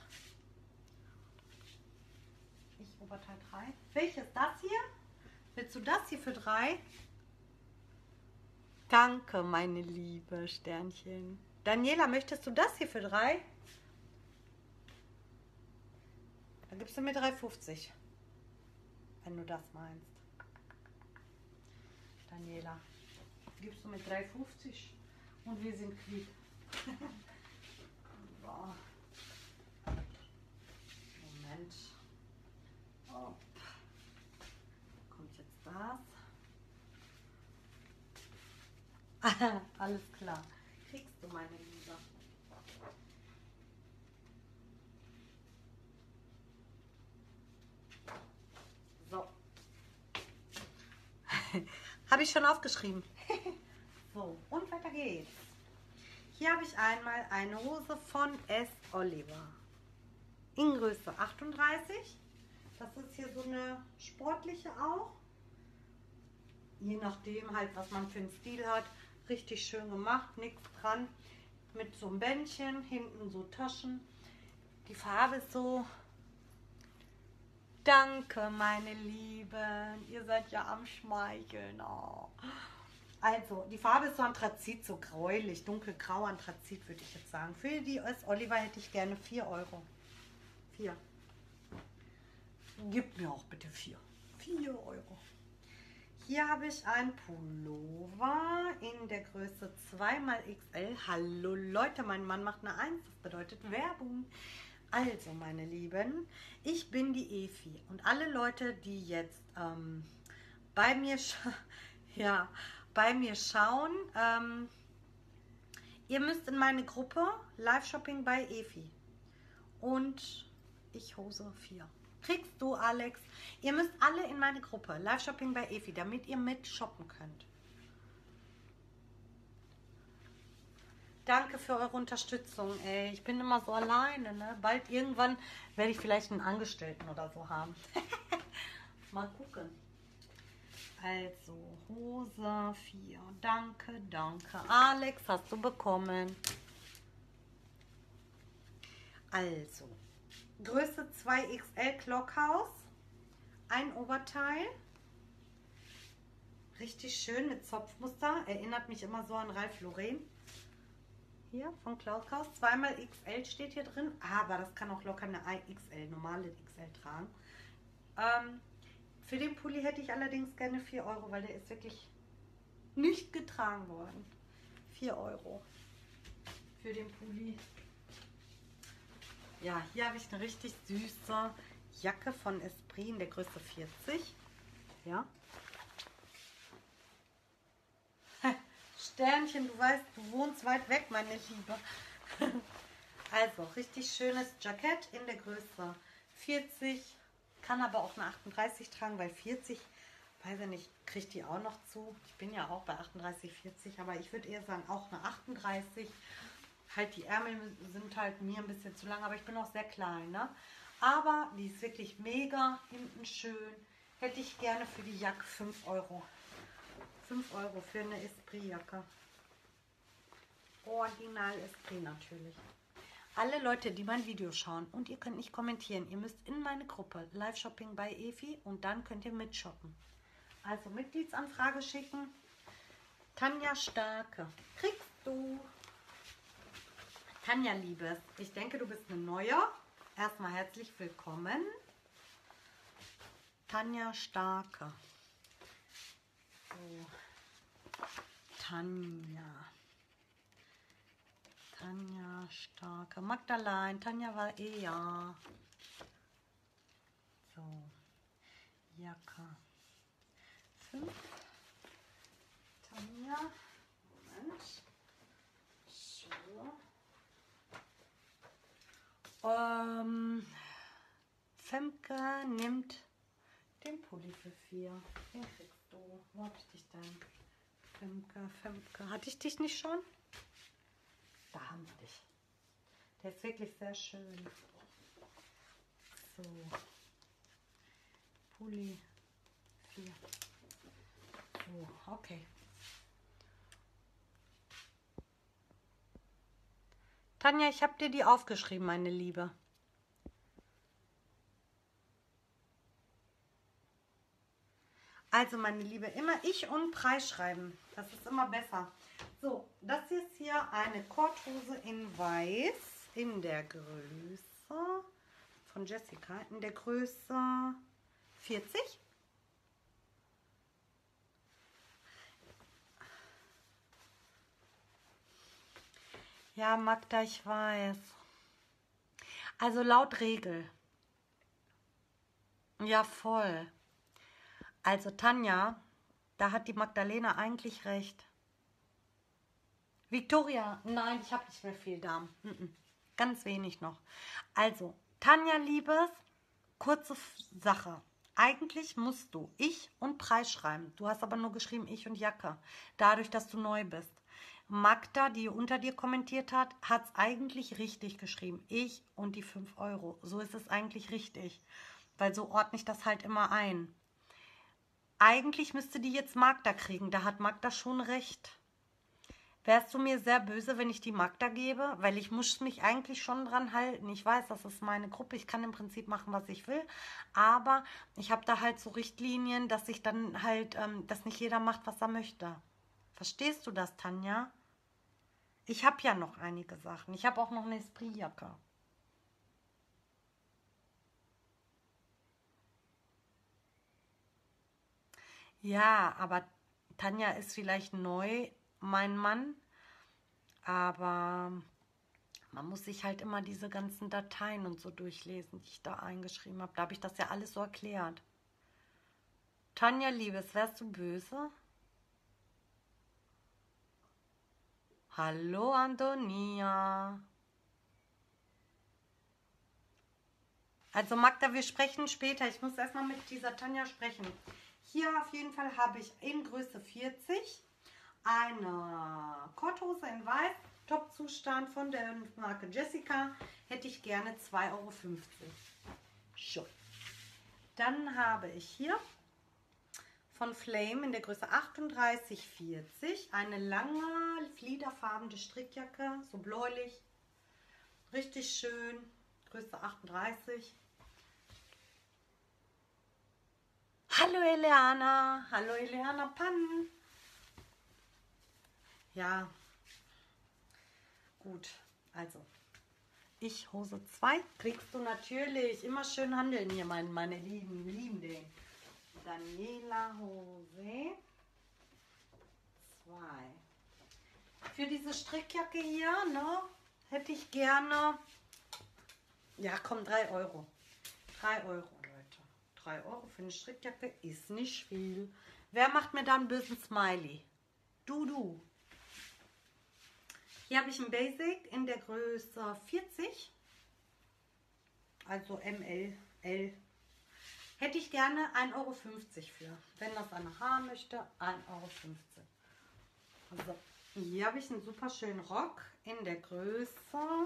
[SPEAKER 1] Ich Oberteil 3. Welches? Das hier? Willst du das hier für 3? Danke, meine liebe Sternchen. Daniela, möchtest du das hier für 3? Dann gibst du mir 3,50, wenn du das meinst. Daniela, gibst du mir 3,50 und wir sind quitt. So. Moment. Oh. Kommt jetzt das. Alles klar. Kriegst du, meine Liebe. So. Habe ich schon aufgeschrieben. So, und weiter geht's. Hier habe ich einmal eine Hose von S. Oliver. In Größe 38. Das ist hier so eine sportliche auch. Je nachdem halt, was man für einen Stil hat. Richtig schön gemacht, nichts dran. Mit so einem Bändchen, hinten so Taschen. Die Farbe ist so... Danke, meine Lieben. Ihr seid ja am Schmeicheln. Oh. Also, die Farbe ist so Anthrazit, so gräulich, dunkelgrau Anthrazit, würde ich jetzt sagen. Für die S. Oliver hätte ich gerne 4 €. 4. Gib mir auch bitte 4. 4 €. Hier habe ich ein Pullover in der Größe 2xL. Hallo Leute, mein Mann macht eine 1, das bedeutet Werbung. Also, meine Lieben, ich bin die Efi und alle Leute, die jetzt bei mir, ja, bei mir schauen, ihr müsst in meine Gruppe Live-Shopping bei Efi und ich Hose 4. Kriegst du, Alex? Ihr müsst alle in meine Gruppe Live-Shopping bei Efi, damit ihr mit shoppen könnt. Danke für eure Unterstützung, ey. Ich bin immer so alleine, ne? Bald irgendwann werde ich vielleicht einen Angestellten oder so haben. Mal gucken. Also, Hose 4. Danke, danke. Alex, hast du bekommen. Also, Größe 2XL Clockhaus. Ein Oberteil. Richtig schön mit Zopfmuster. Erinnert mich immer so an Ralph Lauren. Hier von Clockhaus. 2XL steht hier drin. Aber das kann auch locker eine XL, normale XL tragen. Für den Pulli hätte ich allerdings gerne 4 Euro, weil der ist wirklich nicht getragen worden. 4 Euro für den Pulli. Ja, hier habe ich eine richtig süße Jacke von Esprit in der Größe 40. Ja. Sternchen, du weißt, du wohnst weit weg, meine Liebe. Also, richtig schönes Jackett in der Größe 40. Kann aber auch eine 38 tragen, weil 40, weiß ich nicht, kriegt die auch noch zu. Ich bin ja auch bei 38, 40, aber ich würde eher sagen, auch eine 38. Halt die Ärmel sind halt mir ein bisschen zu lang, aber ich bin auch sehr klein, ne? Aber die ist wirklich mega, hinten schön. Hätte ich gerne für die Jacke 5 Euro. 5 Euro für eine Esprit-Jacke. Original Esprit natürlich. Alle Leute, die mein Video schauen und ihr könnt nicht kommentieren, ihr müsst in meine Gruppe Live-Shopping bei Efi und dann könnt ihr mitshoppen. Also Mitgliedsanfrage schicken. Tanja Starke. Kriegst du. Tanja Liebes, ich denke, du bist eine Neue. Erstmal herzlich willkommen. Tanja Starke. So. Tanja Starke. Magdalein, Tanja war ja. So. Jacke. 5. Tanja. Moment. So. Femke nimmt den Pulli für 4. Den kriegst du. Wo hab ich dich denn? Femke. Hatte ich dich nicht schon? Da haben wir dich. Der ist wirklich sehr schön. So. Pulli 4. So, okay. Tanja, ich habe dir die aufgeschrieben, meine Liebe. Also, meine Liebe, immer ich und Preis schreiben. Das ist immer besser. So, das ist hier eine Korthose in Weiß in der Größe von Jessica, in der Größe 40. Ja, Magda, ich weiß. Also laut Regel. Ja, voll. Also Tanja, da hat die Magdalena eigentlich recht. Victoria, nein, ich habe nicht mehr viel da. Ganz wenig noch. Also, Tanja, Liebes, kurze Sache. Eigentlich musst du ich und Preis schreiben. Du hast aber nur geschrieben ich und Jacke. Dadurch, dass du neu bist. Magda, die unter dir kommentiert hat, hat es eigentlich richtig geschrieben. Ich und die 5 Euro. So ist es eigentlich richtig. Weil so ordne ich das halt immer ein. Eigentlich müsste die jetzt Magda kriegen. Da hat Magda schon recht. Wärst du mir sehr böse, wenn ich die Magda gebe? Weil ich muss mich eigentlich schon dran halten. Ich weiß, das ist meine Gruppe. Ich kann im Prinzip machen, was ich will. Aber ich habe da halt so Richtlinien, dass ich dann halt, dass nicht jeder macht, was er möchte. Verstehst du das, Tanja? Ich habe ja noch einige Sachen. Ich habe auch noch eine Esprit-Jacke. Ja, aber Tanja ist vielleicht neu, mein Mann. Aber Man muss sich halt immer diese ganzen Dateien und so durchlesen, die ich da eingeschrieben habe. Da habe ich das ja alles so erklärt. Tanja, Liebes, wärst du böse? Hallo, Antonia. Also Magda, wir sprechen später. Ich muss erstmal mit dieser Tanja sprechen. Hier auf jeden Fall habe ich in Größe 40 eine Korthose in Weiß, Top-Zustand von der Marke Jessica. Hätte ich gerne 2,50 € So. Dann habe ich hier von Flame in der Größe 38,40 eine lange, fliederfarbene Strickjacke, so bläulich. Richtig schön. Größe 38. Hallo Eleana. Hallo Eleana Pann. Ja. Gut. Also. Ich Hose 2 kriegst du natürlich. Immer schön handeln hier, meine Lieben. Daniela Hose 2. Für diese Strickjacke hier, ne, hätte ich gerne. Ja, komm, 3 €. 3 €, Leute. 3 € für eine Strickjacke ist nicht viel. Wer macht mir da einen bösen Smiley? Du. Hier habe ich ein Basic in der Größe 40. Also ML, L. Hätte ich gerne 1,50 € für. Wenn das einer haben möchte, 1,50 €. So, hier habe ich einen super schönen Rock in der Größe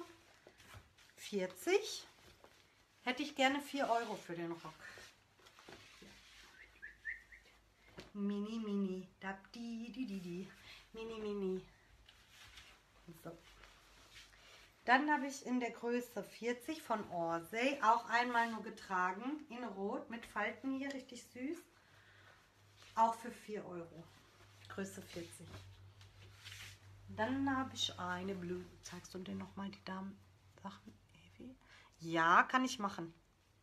[SPEAKER 1] 40. Hätte ich gerne 4 € für den Rock. Mini. Mini. So. Dann habe ich in der Größe 40 von Orsay auch einmal nur getragen. In Rot mit Falten hier, richtig süß. Auch für 4 €. Größe 40. Dann habe ich eine Bluse. Zeigst du dir nochmal die Damen-Sachen, Evi? Ja, kann ich machen.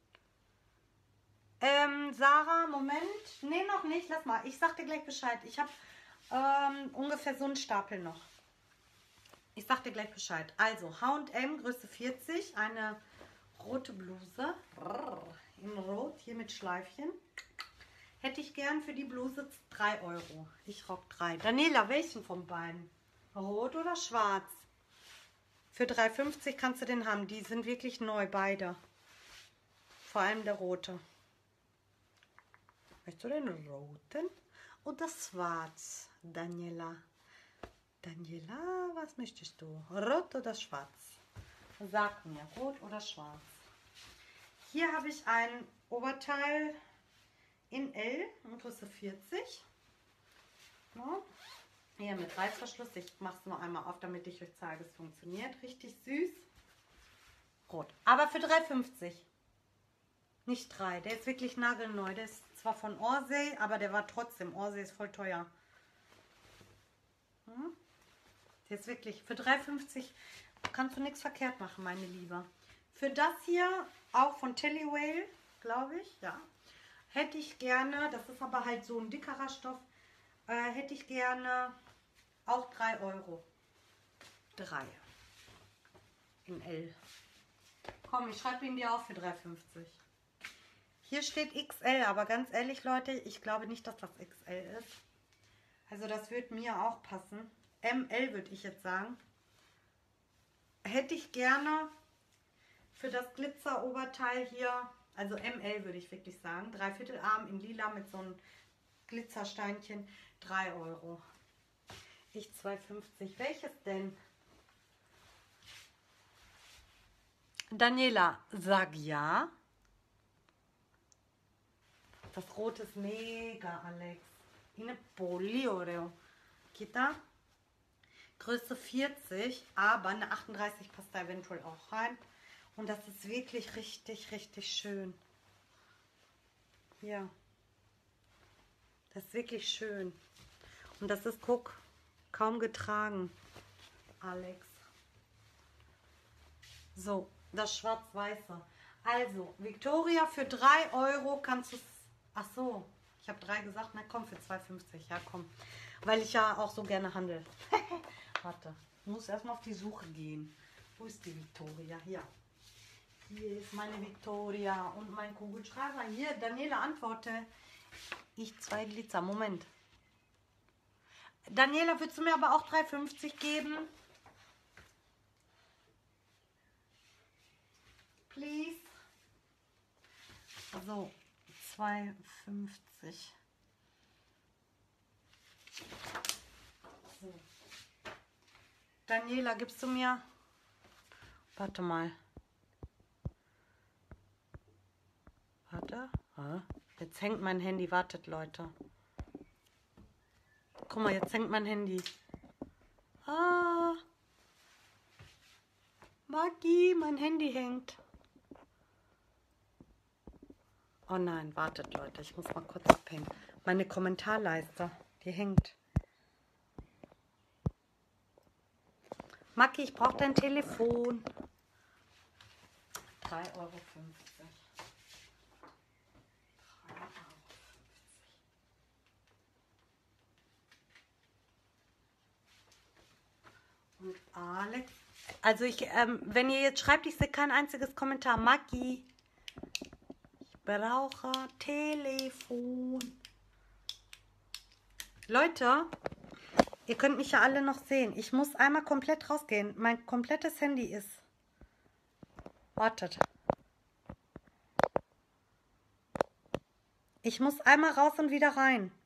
[SPEAKER 1] Sarah, Moment. Nee, noch nicht. Lass mal. Ich sag dir gleich Bescheid. Ich habe ungefähr so einen Stapel noch. Ich sag dir gleich Bescheid. Also H&M, Größe 40. Eine rote Bluse. In Rot, hier mit Schleifchen. Hätte ich gern für die Bluse 3 €. Ich rock 3. Daniela, welchen von beiden? Rot oder schwarz? Für 3,50 kannst du den haben. Die sind wirklich neu, beide. Vor allem der rote. Möchtest du den roten oder schwarz, Daniela? Daniela, was möchtest du? Rot oder schwarz? Sag mir, rot oder schwarz. Hier habe ich ein Oberteil in L, Größe 40. Ja. Hier mit Reißverschluss. Ich mache es nur einmal auf, damit ich euch zeige, es funktioniert. Richtig süß. Rot. Aber für 3,50. Nicht 3. Der ist wirklich nagelneu. Der ist zwar von Orsay, aber der war trotzdem. Orsay ist voll teuer. Hm? Der ist wirklich für 3,50 kannst du nichts verkehrt machen, meine Liebe. Für das hier, auch von Tellywale, glaube ich, ja. Hätte ich gerne, das ist aber halt so ein dickerer Stoff, hätte ich gerne auch 3 €. 3. In L. Komm, ich schreibe ihn dir auf für 3,50. Hier steht XL, aber ganz ehrlich, Leute, ich glaube nicht, dass das XL ist. Also das wird mir auch passen. ML würde ich jetzt sagen. Hätte ich gerne für das Glitzeroberteil hier, also ML würde ich wirklich sagen, 3/4 Arm in lila mit so einem Glitzersteinchen, 3 €. Ich 2,50. Welches denn? Daniela, sag ja. Das Rot ist mega, Alex. Είναι πολύ ωραίο. Kita. Größe 40, aber eine 38 passt da eventuell auch rein. Und das ist wirklich richtig schön. Ja. Das ist wirklich schön. Und das ist, guck, kaum getragen, Alex. So, das Schwarz-Weiße. Also, Victoria, für 3 € kannst du es... Ach so, ich habe 3 gesagt. Na komm, für 2,50. Ja, komm. Weil ich ja auch so gerne handle. Warte, ich muss erstmal auf die Suche gehen. Wo ist die Victoria? Hier. Hier ist meine Victoria und mein Kugelschreiber. Hier, Daniela, antworte. Ich 2 Glitzer. Moment. Daniela, würdest du mir aber auch 3,50 geben? Please. So, 2,50. So. Daniela, gibst du mir? Warte mal. Warte. Ah, jetzt hängt mein Handy. Wartet, Leute. Guck mal, jetzt hängt mein Handy. Ah. Maggi, mein Handy hängt. Oh nein, wartet, Leute. Ich muss mal kurz abhängen. Meine Kommentarleiste, die hängt. Maggi, ich brauche dein Telefon. 3,50 Euro. Und Alex. Also wenn ihr jetzt schreibt, ich sehe kein einziges Kommentar. Maggi, ich brauche Telefon. Leute, ihr könnt mich ja alle noch sehen. Ich muss einmal komplett rausgehen. Mein komplettes Handy ist. Wartet. Ich muss einmal raus und wieder rein.